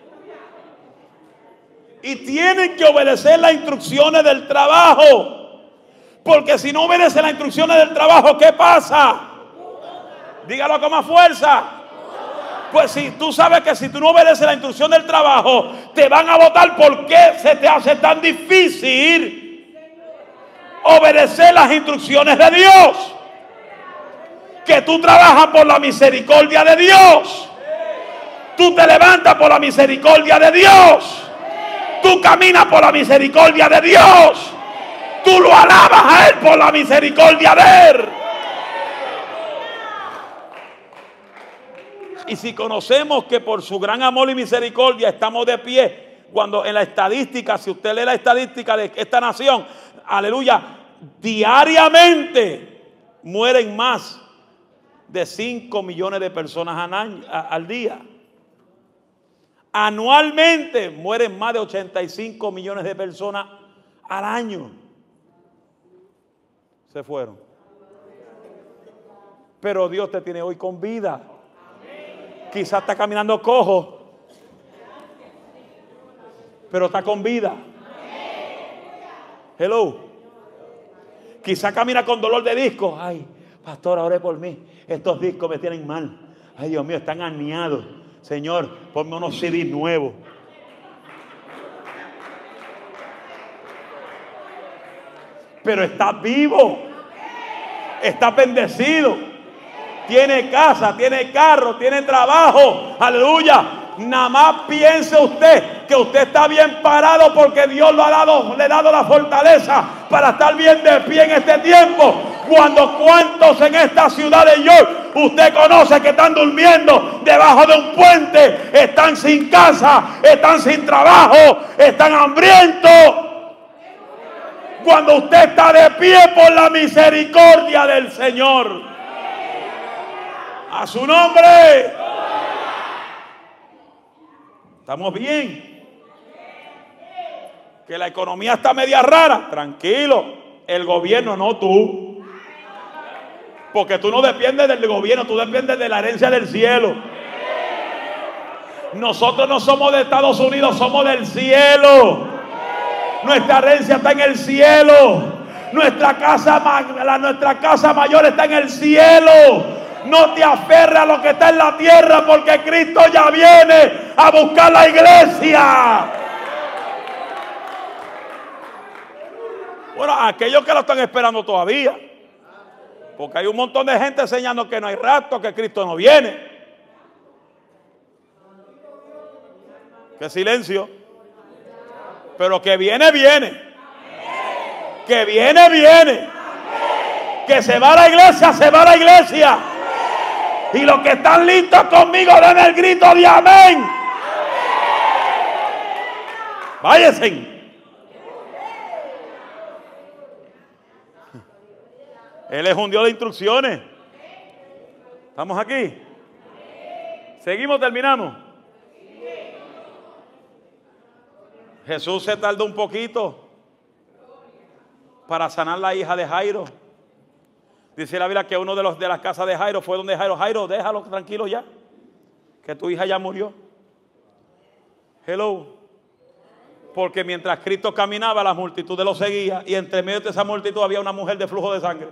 Y tienen que obedecer las instrucciones del trabajo. Porque si no obedecen las instrucciones del trabajo, ¿qué pasa? Dígalo con más fuerza. Pues si tú sabes que si tú no obedeces la instrucción del trabajo, te van a votar. ¿Por qué se te hace tan difícil obedecer las instrucciones de Dios? Que tú trabajas por la misericordia de Dios. Tú te levantas por la misericordia de Dios. Tú caminas por la misericordia de Dios. Tú lo alabas a Él por la misericordia de Él. Y si conocemos que por su gran amor y misericordia estamos de pie, cuando en la estadística, si usted lee la estadística de esta nación, aleluya, diariamente mueren más de cinco millones de personas al, año, al día. Anualmente mueren más de ochenta y cinco millones de personas al año. Se fueron. Pero Dios te tiene hoy con vida. Quizás está caminando cojo, pero está con vida. Hello. Quizás camina con dolor de discos. Ay, pastor, ore por mí. Estos discos me tienen mal. Ay, Dios mío, están herniados. Señor, ponme unos C D nuevos. Pero estás vivo. Estás bendecido. Tiene casa, tiene carro, tiene trabajo. Aleluya. Nada más piense usted que usted está bien parado porque Dios lo ha dado, le ha dado la fortaleza para estar bien de pie en este tiempo. Cuando cuantos en esta ciudad de York usted conoce que están durmiendo debajo de un puente, están sin casa, están sin trabajo, están hambrientos. Cuando usted está de pie por la misericordia del Señor. A su nombre. Estamos bien. Que la economía está media rara. Tranquilo. El gobierno, no tú. Porque tú no dependes del gobierno, tú dependes de la herencia del cielo. Nosotros no somos de Estados Unidos, somos del cielo. Nuestra herencia está en el cielo. Nuestra casa, la, nuestra casa mayor está en el cielo. No te aferres a lo que está en la tierra, porque Cristo ya viene a buscar la iglesia. Bueno, aquellos que lo están esperando todavía, porque hay un montón de gente enseñando que no hay rapto, que Cristo no viene. Qué silencio. Pero que viene, viene. Que viene, viene. Que se va a la iglesia, se va a la iglesia. Y los que están listos conmigo, den el grito de amén. Váyanse. Él es un Dios de instrucciones. ¿Estamos aquí? ¿Seguimos, terminamos? Jesús se tardó un poquito para sanar la hija de Jairo. Dice la Biblia que uno de los de las casas de Jairo fue donde Jairo, Jairo, déjalo tranquilo ya, que tu hija ya murió. Hello. Porque mientras Cristo caminaba, la multitud lo seguía, y entre medio de esa multitud había una mujer de flujo de sangre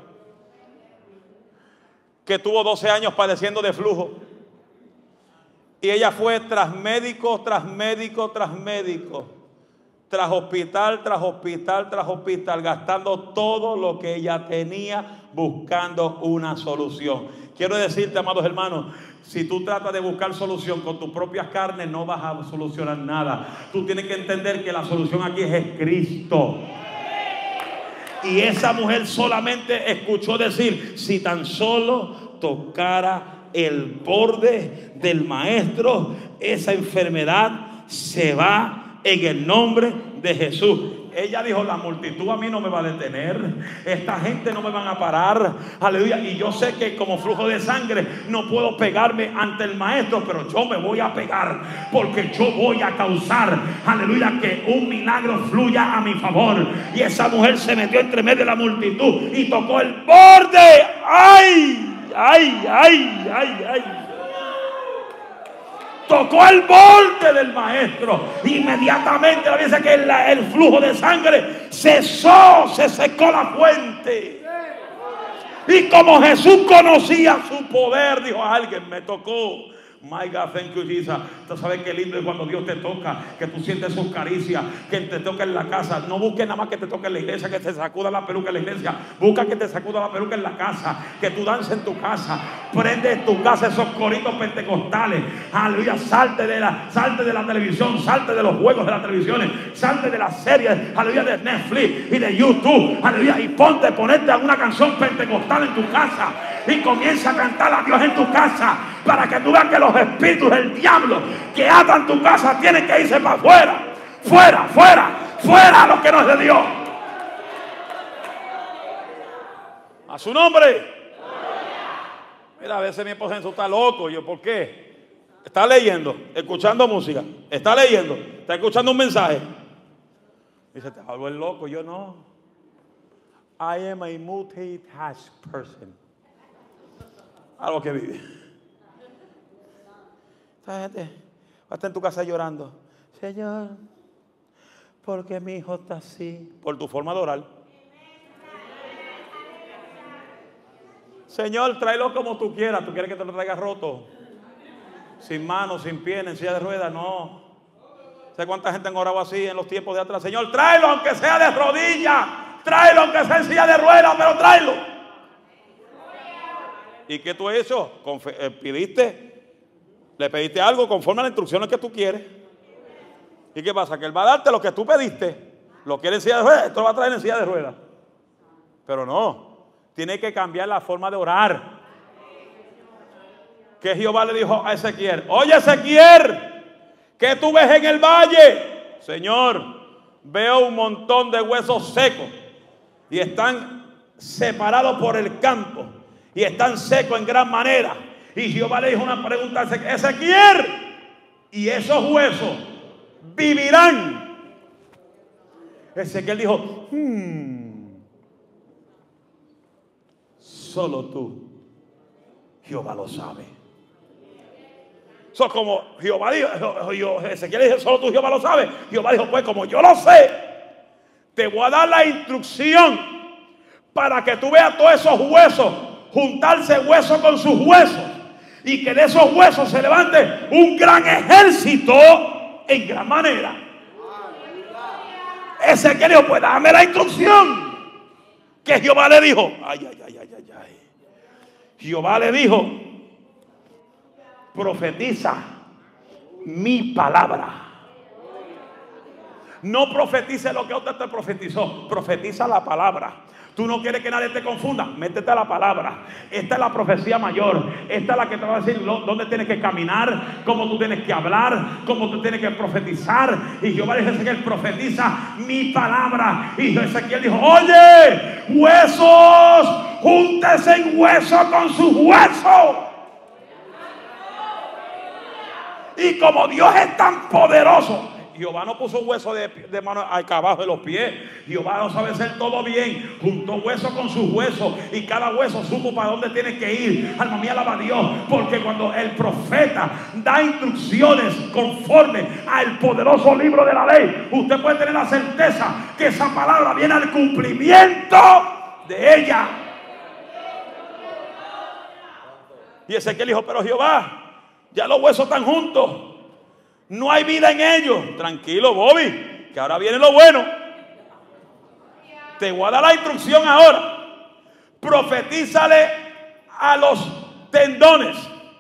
que tuvo doce años padeciendo de flujo. Y ella fue tras médico, tras médico, tras médico, tras hospital, tras hospital, tras hospital, gastando todo lo que ella tenía, buscando una solución. Quiero decirte, amados hermanos, si tú tratas de buscar solución con tus propias carnes, no vas a solucionar nada. Tú tienes que entender que la solución aquí es Cristo. Y esa mujer solamente escuchó decir, si tan solo tocara el borde del maestro, esa enfermedad se va en el nombre de Jesús. Ella dijo, la multitud a mí no me va a detener, esta gente no me van a parar, aleluya. Y yo sé que como flujo de sangre no puedo pegarme ante el maestro, pero yo me voy a pegar, porque yo voy a causar, aleluya, que un milagro fluya a mi favor. Y esa mujer se metió entre medio de la multitud y tocó el borde. ¡Ay! ¡Ay! ¡Ay! ¡Ay! ¡Ay! tocó el borde del maestro. Inmediatamente la dice que el, el flujo de sangre cesó, se secó la fuente. Y como Jesús conocía su poder, dijo: alguien me tocó. My God, thank you, Jesus. Tú sabes qué lindo es cuando Dios te toca, que tú sientes sus caricias, que te toca en la casa. No busques nada más que te toque en la iglesia, que te sacuda la peluca en la iglesia. Busca que te sacuda la peluca en la casa, que tú dances en tu casa. Prende en tu casa esos coritos pentecostales. Aleluya, salte de la, salte de la televisión, salte de los juegos de la televisión, salte de las series, aleluya, de Netflix y de YouTube. Aleluya, y ponte, ponerte alguna canción pentecostal en tu casa y comienza a cantar a Dios en tu casa, para que tú veas que los espíritus del diablo que atan tu casa tienen que irse para afuera. Fuera, fuera, fuera lo que no es de Dios. A su nombre. Mira, a veces mi esposa está loco. Yo, ¿por qué? Está leyendo, escuchando música, está leyendo, está escuchando un mensaje. Dice: te hago el loco. Yo no. I am a multitask person. Algo que vive. Esta gente va a estar en tu casa llorando: Señor, porque mi hijo está así. Por tu forma de orar. Señor, tráelo como tú quieras. ¿Tú quieres que te lo traiga roto? Sin manos, sin pies, en silla de ruedas. No. ¿Sabes cuánta gente han orado así en los tiempos de atrás? Señor, tráelo aunque sea de rodillas. Tráelo aunque sea en silla de ruedas, pero tráelo. ¿Y qué tú has hecho? Confe eh, ¿Pidiste? ¿Le pediste algo conforme a las instrucciones que tú quieres? ¿Y qué pasa? Que Él va a darte lo que tú pediste. Lo quiere en silla de ruedas, esto lo va a traer en silla de ruedas. Pero no, tiene que cambiar la forma de orar. Que Jehová le dijo a Ezequiel: oye, Ezequiel, ¿qué tú ves en el valle? Señor, veo un montón de huesos secos y están separados por el campo. Y están secos en gran manera. Y Jehová le dijo una pregunta a Ezequiel: ¿y esos huesos vivirán? Ezequiel dijo: hmm, solo tú, Jehová lo sabe. Eso, como Jehová dijo, Ezequiel dijo: solo tú, Jehová lo sabe. Jehová dijo: pues como yo lo sé, te voy a dar la instrucción para que tú veas todos esos huesos juntarse hueso con sus huesos, y que de esos huesos se levante un gran ejército en gran manera. Ezequiel dijo: pues dame la instrucción. Que Jehová le dijo: ay, ay, ay, ay, ay, ay. Jehová le dijo: profetiza mi palabra. No profetice lo que otro te profetizó, profetiza la palabra. Tú no quieres que nadie te confunda, métete a la palabra. Esta es la profecía mayor. Esta es la que te va a decir dónde tienes que caminar, cómo tú tienes que hablar, cómo tú tienes que profetizar. Y Jehová dijo a Ezequiel: profetiza mi palabra. Y Ezequiel dijo: oye, huesos, júntese en hueso con sus huesos. Y como Dios es tan poderoso, Jehová no puso hueso de, de mano acá abajo de los pies. Jehová no sabe hacer todo bien. Juntó hueso con sus huesos, y cada hueso supo para dónde tiene que ir. Alma mía, alaba a Dios. Porque cuando el profeta da instrucciones conforme al poderoso libro de la ley, usted puede tener la certeza que esa palabra viene al cumplimiento de ella. Y Ezequiel dijo: pero Jehová, ya los huesos están juntos, no hay vida en ellos. Tranquilo, Bobby, que ahora viene lo bueno. Te voy a dar la instrucción ahora. Profetízale a los tendones,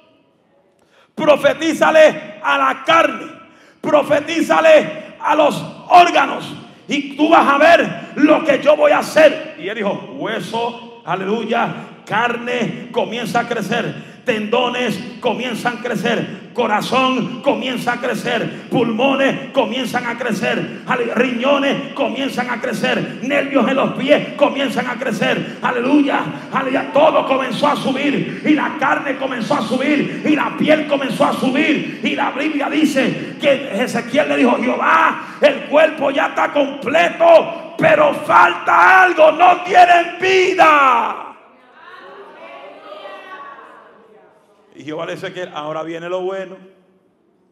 profetízale a la carne, profetízale a los órganos, y tú vas a ver lo que yo voy a hacer. Y él dijo: hueso, aleluya, carne comienza a crecer, tendones comienzan a crecer, corazón comienza a crecer, pulmones comienzan a crecer, riñones comienzan a crecer, nervios en los pies comienzan a crecer, aleluya, aleluya, todo comenzó a subir, y la carne comenzó a subir, y la piel comenzó a subir. Y la Biblia dice que Ezequiel le dijo: Jehová, el cuerpo ya está completo, pero falta algo, no tienen vida. Y Jehová le dice que ahora viene lo bueno.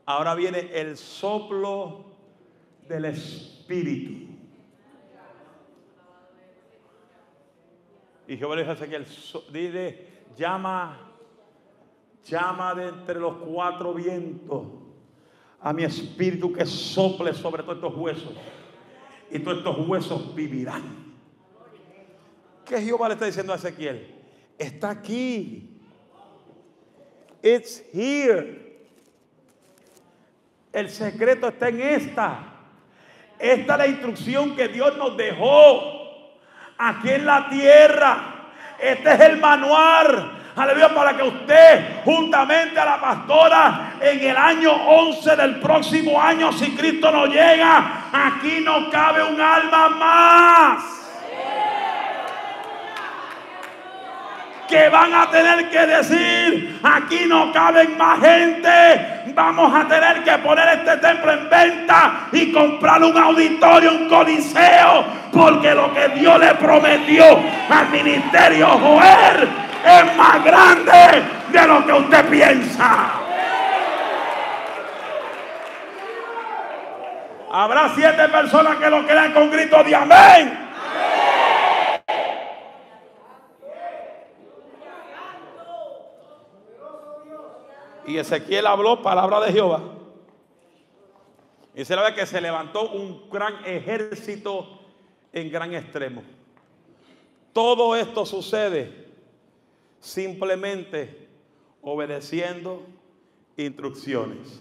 Ahora viene el soplo del Espíritu. Y Jehová le dijo a Ezequiel, dile, llama, llama de entre los cuatro vientos a mi espíritu que sople sobre todos estos huesos. Y todos estos huesos vivirán. ¿Qué Jehová le está diciendo a Ezequiel? Está aquí. It's here. El secreto está en esta. Esta es la instrucción que Dios nos dejó aquí en la tierra. Este es el manual, aleluya, para que usted juntamente a la pastora en el año once del próximo año, si Cristo no llega, aquí no cabe un alma más que van a tener que decir, aquí no caben más gente, vamos a tener que poner este templo en venta y comprar un auditorio, un coliseo, porque lo que Dios le prometió al ministerio Joel es más grande de lo que usted piensa. Habrá siete personas que lo crean con gritos de amén. Y Ezequiel habló palabra de Jehová. Y se ve que se levantó un gran ejército en gran extremo. Todo esto sucede simplemente obedeciendo instrucciones.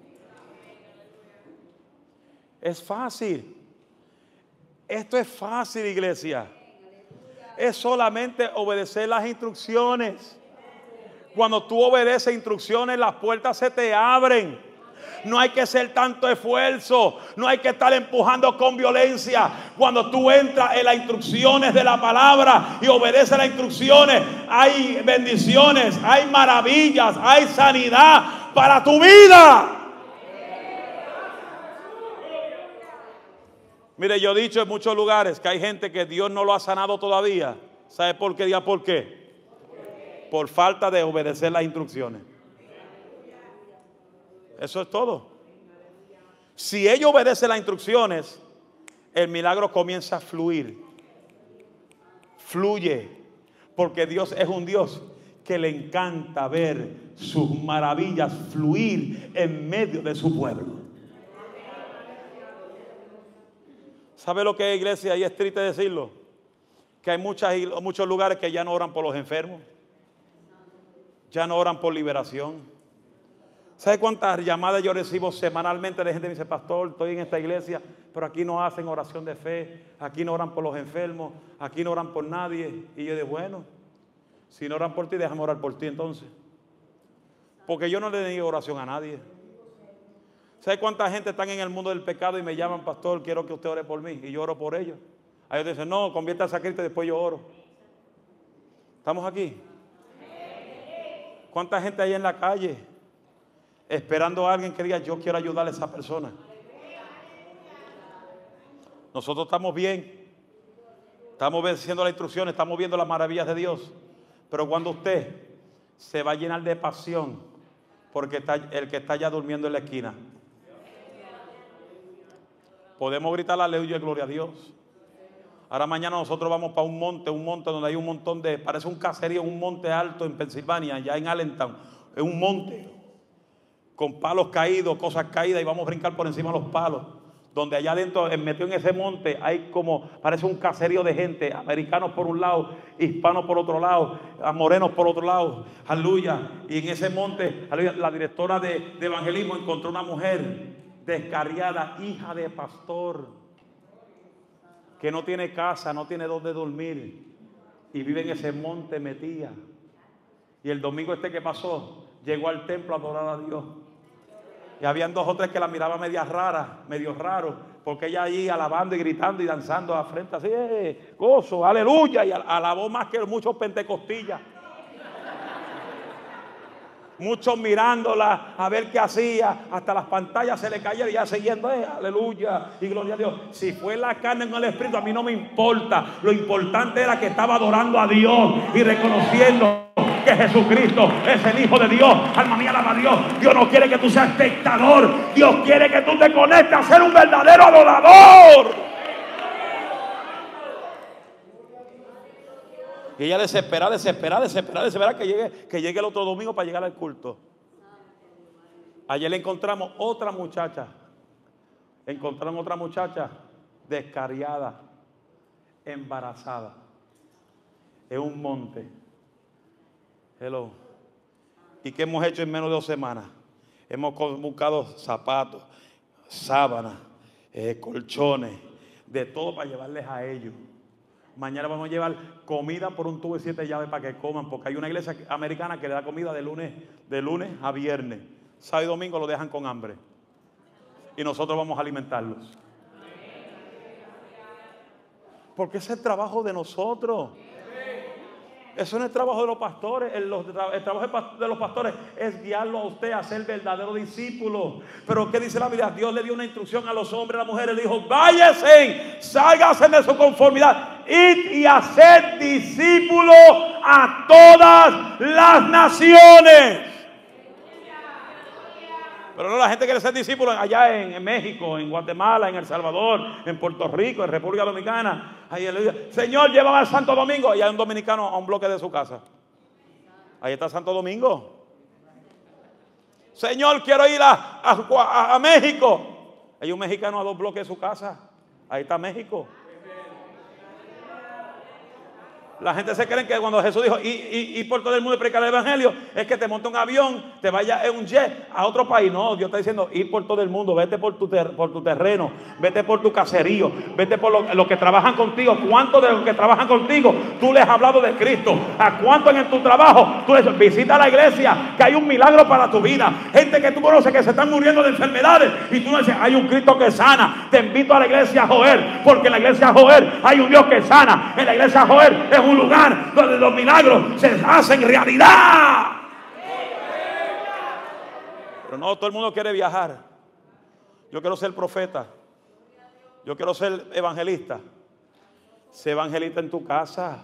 Es fácil. Esto es fácil, iglesia. Es solamente obedecer las instrucciones. Cuando tú obedeces instrucciones, las puertas se te abren. No hay que hacer tanto esfuerzo. No hay que estar empujando con violencia. Cuando tú entras en las instrucciones de la palabra y obedeces las instrucciones, hay bendiciones, hay maravillas, hay sanidad para tu vida. Mire, yo he dicho en muchos lugares que hay gente que Dios no lo ha sanado todavía. ¿Sabe por qué? ¿Día por qué? Por falta de obedecer las instrucciones. Eso es todo. Si ellos obedecen las instrucciones, el milagro comienza a fluir. Fluye. Porque Dios es un Dios que le encanta ver sus maravillas fluir en medio de su pueblo. ¿Sabe lo que es, iglesia? Y es triste decirlo, que hay muchas, muchos lugares que ya no oran por los enfermos. Ya no oran por liberación. ¿Sabe cuántas llamadas yo recibo semanalmente de gente que me dice, pastor, estoy en esta iglesia, pero aquí no hacen oración de fe, aquí no oran por los enfermos, aquí no oran por nadie? Y yo digo, bueno, si no oran por ti, déjame orar por ti entonces. Porque yo no le digo oración a nadie. ¿Sabe cuánta gente está en el mundo del pecado y me llaman, pastor, quiero que usted ore por mí? Y yo oro por ellos. A ellos dicen, no, conviértase a Cristo y después yo oro. ¿Estamos aquí? ¿Cuánta gente hay en la calle esperando a alguien que diga, yo quiero ayudarle a esa persona? Nosotros estamos bien, estamos obedeciendo las instrucciones, estamos viendo las maravillas de Dios. Pero cuando usted se va a llenar de pasión porque está, el que está ya durmiendo en la esquina, podemos gritar aleluya y gloria a Dios. Ahora mañana nosotros vamos para un monte, un monte donde hay un montón de, parece un caserío, un monte alto en Pensilvania, allá en Allentown. Es un monte con palos caídos, cosas caídas, y vamos a brincar por encima de los palos. Donde allá adentro, metido en ese monte, hay como, parece un caserío de gente, americanos por un lado, hispanos por otro lado, morenos por otro lado, aleluya. Y en ese monte, aleluya, la directora de, de evangelismo encontró una mujer descarriada, hija de pastor, que no tiene casa, no tiene dónde dormir, y vive en ese monte metida. Y el domingo este que pasó, llegó al templo a adorar a Dios. Y habían dos o tres que la miraban media rara, medio raro, porque ella allí alabando y gritando y danzando a frente así, eh, gozo, aleluya, y alabó más que muchos pentecostillas. Muchos mirándola a ver qué hacía, hasta las pantallas se le caían y ya siguiendo, eh, aleluya y gloria a Dios. Si fue la carne en el espíritu, a mí no me importa. Lo importante era que estaba adorando a Dios y reconociendo que Jesucristo es el Hijo de Dios. Alma mía, alaba a Dios. Dios no quiere que tú seas espectador. Dios quiere que tú te conectes a ser un verdadero adorador. Y ella desesperada, desesperada, desesperada, desesperada que llegue, que llegue el otro domingo para llegar al culto. Ayer le encontramos otra muchacha. Encontramos otra muchacha descarriada, embarazada, en un monte. Hello. ¿Y qué hemos hecho en menos de dos semanas? Hemos buscado zapatos, sábanas, eh, colchones, de todo para llevarles a ellos. Mañana vamos a llevar comida por un tubo de siete llaves para que coman, porque hay una iglesia americana que le da comida de lunes, de lunes a viernes. Sábado y domingo lo dejan con hambre. Y nosotros vamos a alimentarlos. Porque ese es el trabajo de nosotros. Eso no es el trabajo de los pastores. El, los, el trabajo de los pastores es guiarlo a usted a ser verdadero discípulo. Pero ¿qué dice la Biblia? Dios le dio una instrucción a los hombres y a las mujeres. Le dijo: váyase, sálgase de su conformidad, id y haced discípulos a todas las naciones. Pero no, la gente quiere ser discípulos allá en, en México, en Guatemala, en El Salvador, en Puerto Rico, en República Dominicana. Ahí le dice: Señor, llévame al Santo Domingo. Y hay un dominicano a un bloque de su casa. Ahí está Santo Domingo. Señor, quiero ir a, a, a México. Hay un mexicano a dos bloques de su casa. Ahí está México. La gente se cree que cuando Jesús dijo y, y, y por todo el mundo predicar el evangelio, es que te monta un avión, te vaya en un jet a otro país. No, Dios está diciendo ir por todo el mundo. Vete por tu, ter, por tu terreno, vete por tu caserío, vete por los lo que trabajan contigo. ¿Cuántos de los que trabajan contigo tú les has hablado de Cristo? ¿A cuántos en tu trabajo tú les visita la iglesia? Que hay un milagro para tu vida. Gente que tú conoces que se están muriendo de enfermedades y tú le dices: hay un Cristo que sana. Te invito a la iglesia Joel, porque en la iglesia Joel hay un Dios que sana. En la iglesia Joel es un lugar donde los milagros se hacen realidad. Pero no, todo el mundo quiere viajar. Yo quiero ser profeta. Yo quiero ser evangelista. Sé evangelista en tu casa.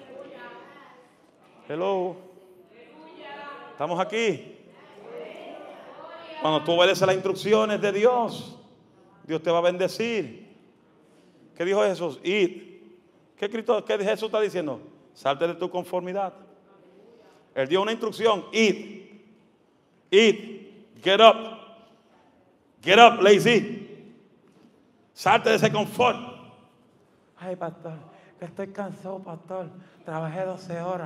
Hello. ¿Estamos aquí? Cuando tú obedeces las instrucciones de Dios, Dios te va a bendecir. ¿Qué dijo Jesús? Id. ¿Qué, Cristo, ¿Qué Jesús está diciendo? Salte de tu conformidad. Él dio una instrucción: id, id, get up, get up, lazy. Salte de ese confort. Ay, pastor, que estoy cansado, pastor. Trabajé doce horas.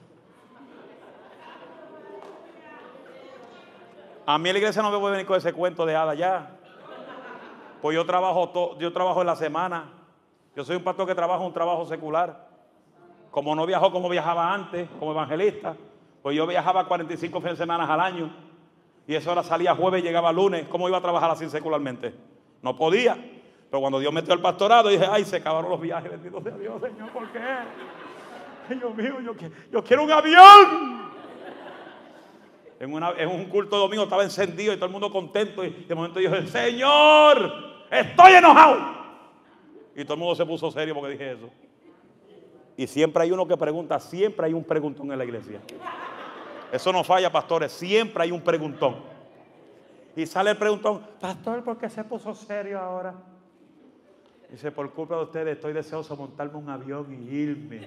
A mí en la iglesia no me voy a venir con ese cuento de hada ya. Pues yo trabajo, to, yo trabajo en la semana. Yo soy un pastor que trabaja un trabajo secular. Como no viajó como viajaba antes, como evangelista, pues yo viajaba cuarenta y cinco fines de semana al año. Y eso ahora salía jueves y llegaba lunes. ¿Cómo iba a trabajar así secularmente? No podía. Pero cuando Dios metió el pastorado, dije: ay, se acabaron los viajes. Bendito sea Dios, Señor, ¿por qué? Ay, Dios mío, yo, yo quiero un avión. En, una, en un culto de domingo estaba encendido y todo el mundo contento. Y de momento yo dije: Señor, estoy enojado. Y todo el mundo se puso serio porque dije eso. Y siempre hay uno que pregunta, siempre hay un preguntón en la iglesia. Eso no falla, pastores, siempre hay un preguntón. Y sale el preguntón: pastor, ¿por qué se puso serio ahora? Dice: por culpa de ustedes estoy deseoso de montarme un avión y irme.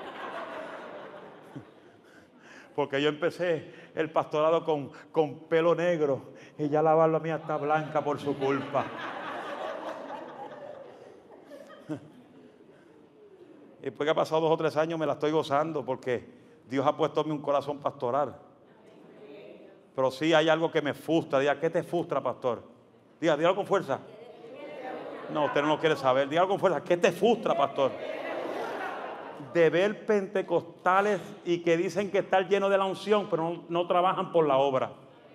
Porque yo empecé el pastorado con, con pelo negro y ya la barba mía está blanca por su culpa. Y después que ha pasado dos o tres años me la estoy gozando porque Dios ha puesto en mí un corazón pastoral. Pero sí hay algo que me frustra. Diga: ¿qué te frustra, pastor? Diga, dígalo con fuerza. No, usted no lo quiere saber. Dígalo con fuerza. ¿Qué te frustra, pastor? De ver pentecostales y que dicen que están llenos de la unción, pero no, no trabajan por la obra.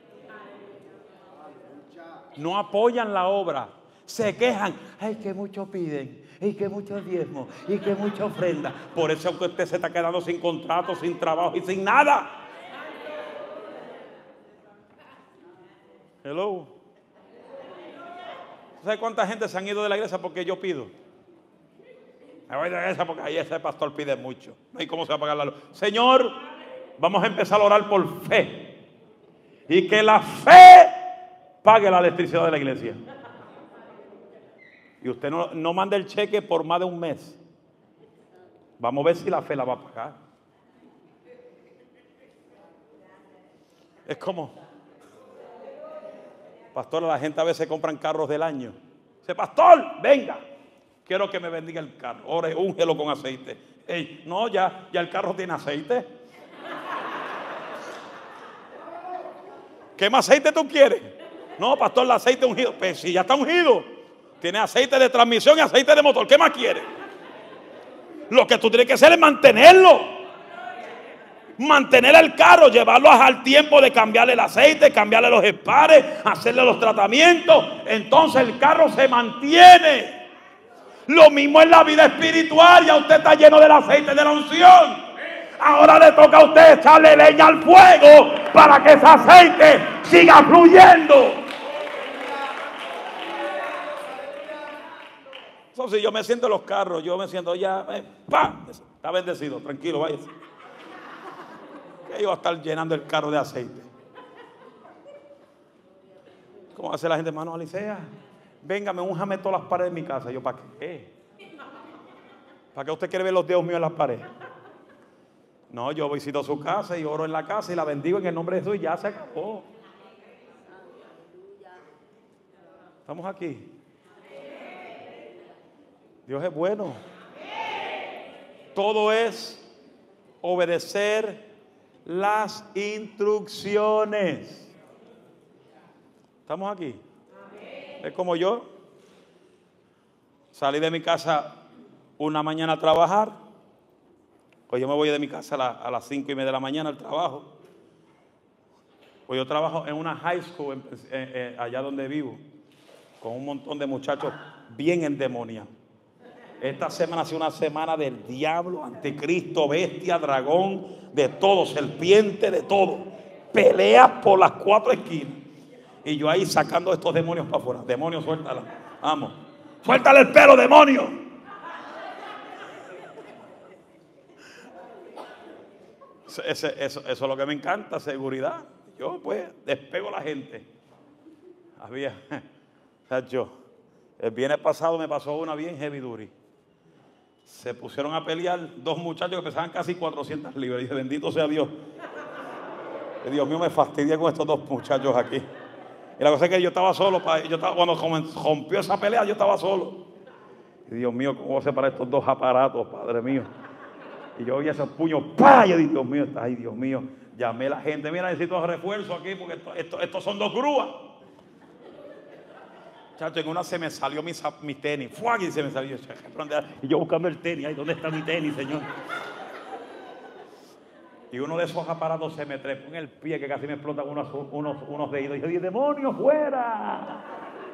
No apoyan la obra. Se quejan: ay, que mucho piden, y que mucho diezmo, y que mucha ofrenda. Por eso es que usted se está quedando sin contrato, sin trabajo y sin nada. Hello. ¿Sabe cuánta gente se han ido de la iglesia porque yo pido? Me voy de la iglesia porque ahí ese pastor pide mucho. No hay cómo se va a pagar la luz. Señor, Vamos a empezar a orar por fe. Y que la fe pague la electricidad de la iglesia. Y usted no, no mande el cheque por más de un mes. Vamos a ver si la fe la va a pagar. Es como, pastor, la gente a veces compran carros del año. Dice, pastor, venga, quiero que me bendiga el carro. Ore, úngelo con aceite. Ey, no, ya, ya el carro tiene aceite. ¿Qué más aceite tú quieres? No, pastor, el aceite ungido. Pues si ya está ungido, tiene aceite de transmisión y aceite de motor. ¿Qué más quieres? Lo que tú tienes que hacer es mantenerlo. Mantener el carro, llevarlo al tiempo de cambiarle el aceite, cambiarle los espares, hacerle los tratamientos. Entonces el carro se mantiene. Lo mismo en la vida espiritual. Ya usted está lleno del aceite de la unción. Ahora le toca a usted echarle leña al fuego para que ese aceite siga fluyendo. Eso sí, yo me siento en los carros, yo me siento ya, eh, ¡pam! Está bendecido, tranquilo, váyase. Que iba a estar llenando el carro de aceite. ¿Cómo hace la gente? Hermano Alicea, véngame, únjame todas las paredes de mi casa. Yo, ¿para qué? ¿Para qué usted quiere ver los dedos míos en las paredes? No, yo visito su casa y oro en la casa y la bendigo en el nombre de Jesús y ya se acabó. Estamos aquí. Dios es bueno. Todo es obedecer las instrucciones. ¿Estamos aquí? Es como yo. Salí de mi casa una mañana a trabajar. Pues yo me voy de mi casa a, la, a las cinco y media de la mañana al trabajo. Pues yo trabajo en una high school en, en, en, allá donde vivo, con un montón de muchachos bien endemoniados. Esta semana ha sido una semana del diablo, anticristo, bestia, dragón, de todo, serpiente, de todo. Peleas por las cuatro esquinas. Y yo ahí sacando estos demonios para afuera. Demonios, suéltala. Vamos. Suéltale el pelo, demonio. Eso, eso, eso es lo que me encanta, seguridad. Yo pues despego a la gente. Había, yo, el viernes pasado me pasó una bien heavy duty. Se pusieron a pelear dos muchachos que pesaban casi cuatrocientas libras. Y dije, bendito sea Dios. Que Dios mío, me fastidia con estos dos muchachos aquí. Y la cosa es que yo estaba solo. Yo estaba, cuando rompió esa pelea, yo estaba solo. Y Dios mío, ¿cómo voy a separar estos dos aparatos, Padre mío? Y yo oía esos puños, ¡pah! Y yo dije, Dios mío, ay, Dios mío. Llamé a la gente, mira, necesito refuerzo aquí porque esto, esto, estos son dos grúas. Chacho, en una se me salió mi, mi tenis. ¡Fuag! Y se me salió. Y yo buscando el tenis. Ay, ¿dónde está mi tenis, Señor? Y uno de esos aparatos se me trepó en el pie que casi me explotan unos, unos, unos dedos. Y yo dije, ¡demonio, fuera!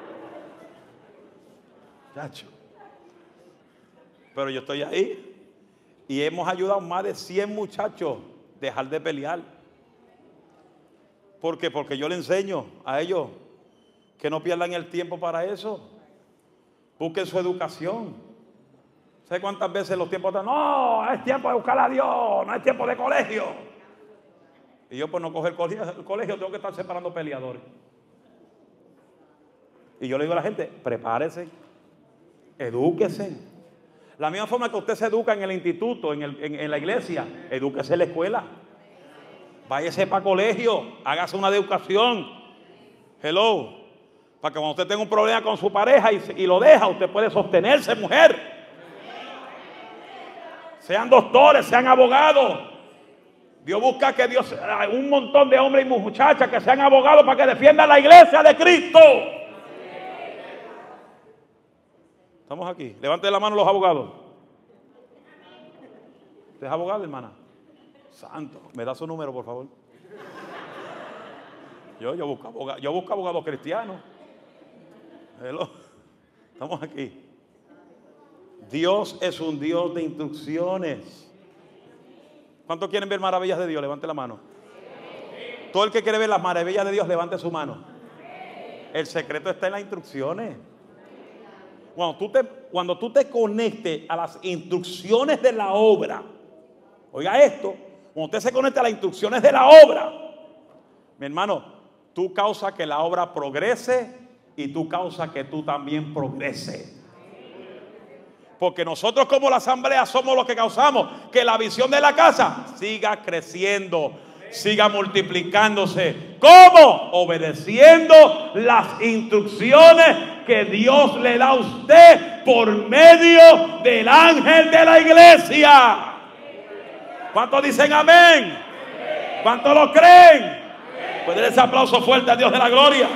Chacho. Pero yo estoy ahí. Y hemos ayudado a más de cien muchachos a dejar de pelear. ¿Por qué? Porque yo le enseño a ellos que no pierdan el tiempo para eso. Busquen su educación. ¿Sabe cuántas veces los tiempos están? No, es tiempo de buscar a Dios, no es tiempo de colegio. Y yo por no coger el colegio, el colegio tengo que estar separando peleadores. Y yo le digo a la gente, prepárese, edúquese. La misma forma que usted se educa en el instituto, en, el, en, en la iglesia, edúquese en la escuela. Váyase para colegio, hágase una educación. Hello. Para que cuando usted tenga un problema con su pareja y, y lo deja, usted puede sostenerse, mujer. Sean doctores, sean abogados. Dios busca que Dios, hay un montón de hombres y muchachas que sean abogados para que defiendan la iglesia de Cristo. Estamos aquí. Levanten la mano los abogados. ¿Usted es abogado, hermana? Santo. ¿Me da su número, por favor? Yo, yo busco abogados, yo busco abogados cristianos. Hello. Estamos aquí. Dios es un Dios de instrucciones. ¿Cuántos quieren ver maravillas de Dios? Levante la mano. Todo el que quiere ver las maravillas de Dios, levante su mano. El secreto está en las instrucciones. Cuando tú te, cuando tú te conectes a las instrucciones de la obra, oiga esto, Cuando usted se conecta a las instrucciones de la obra, mi hermano, tú causas que la obra progrese y tú causas que tú también progreses. Porque nosotros como la asamblea somos los que causamos que la visión de la casa siga creciendo, siga multiplicándose. ¿Cómo? Obedeciendo las instrucciones que Dios le da a usted por medio del ángel de la iglesia. ¿Cuántos dicen amén? ¿Cuántos lo creen? Pues denle ese aplauso fuerte a Dios de la gloria.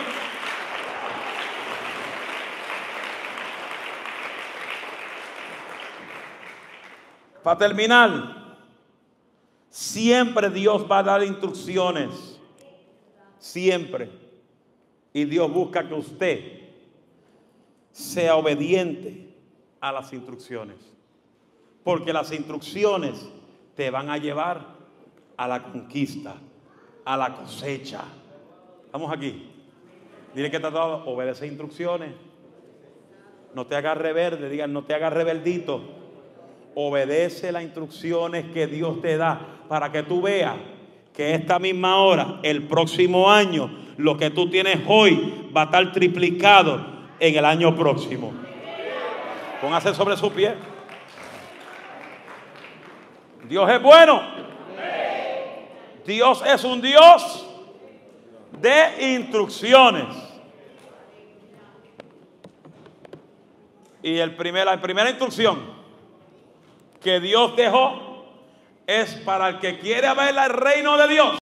Para terminar, siempre Dios va a dar instrucciones. Siempre. Y Dios busca que usted sea obediente a las instrucciones. Porque las instrucciones te van a llevar a la conquista, a la cosecha. Estamos aquí. Dile que te ha dado, obedece instrucciones. No te hagas rebelde, digan, no te hagas rebeldito. Obedece las instrucciones que Dios te da para que tú veas que esta misma hora, el próximo año, lo que tú tienes hoy va a estar triplicado en el año próximo. Póngase sobre su pie. Dios es bueno. Dios es un Dios de instrucciones. Y el primer, la primera instrucción que Dios dejó es para el que quiere ver el reino de Dios.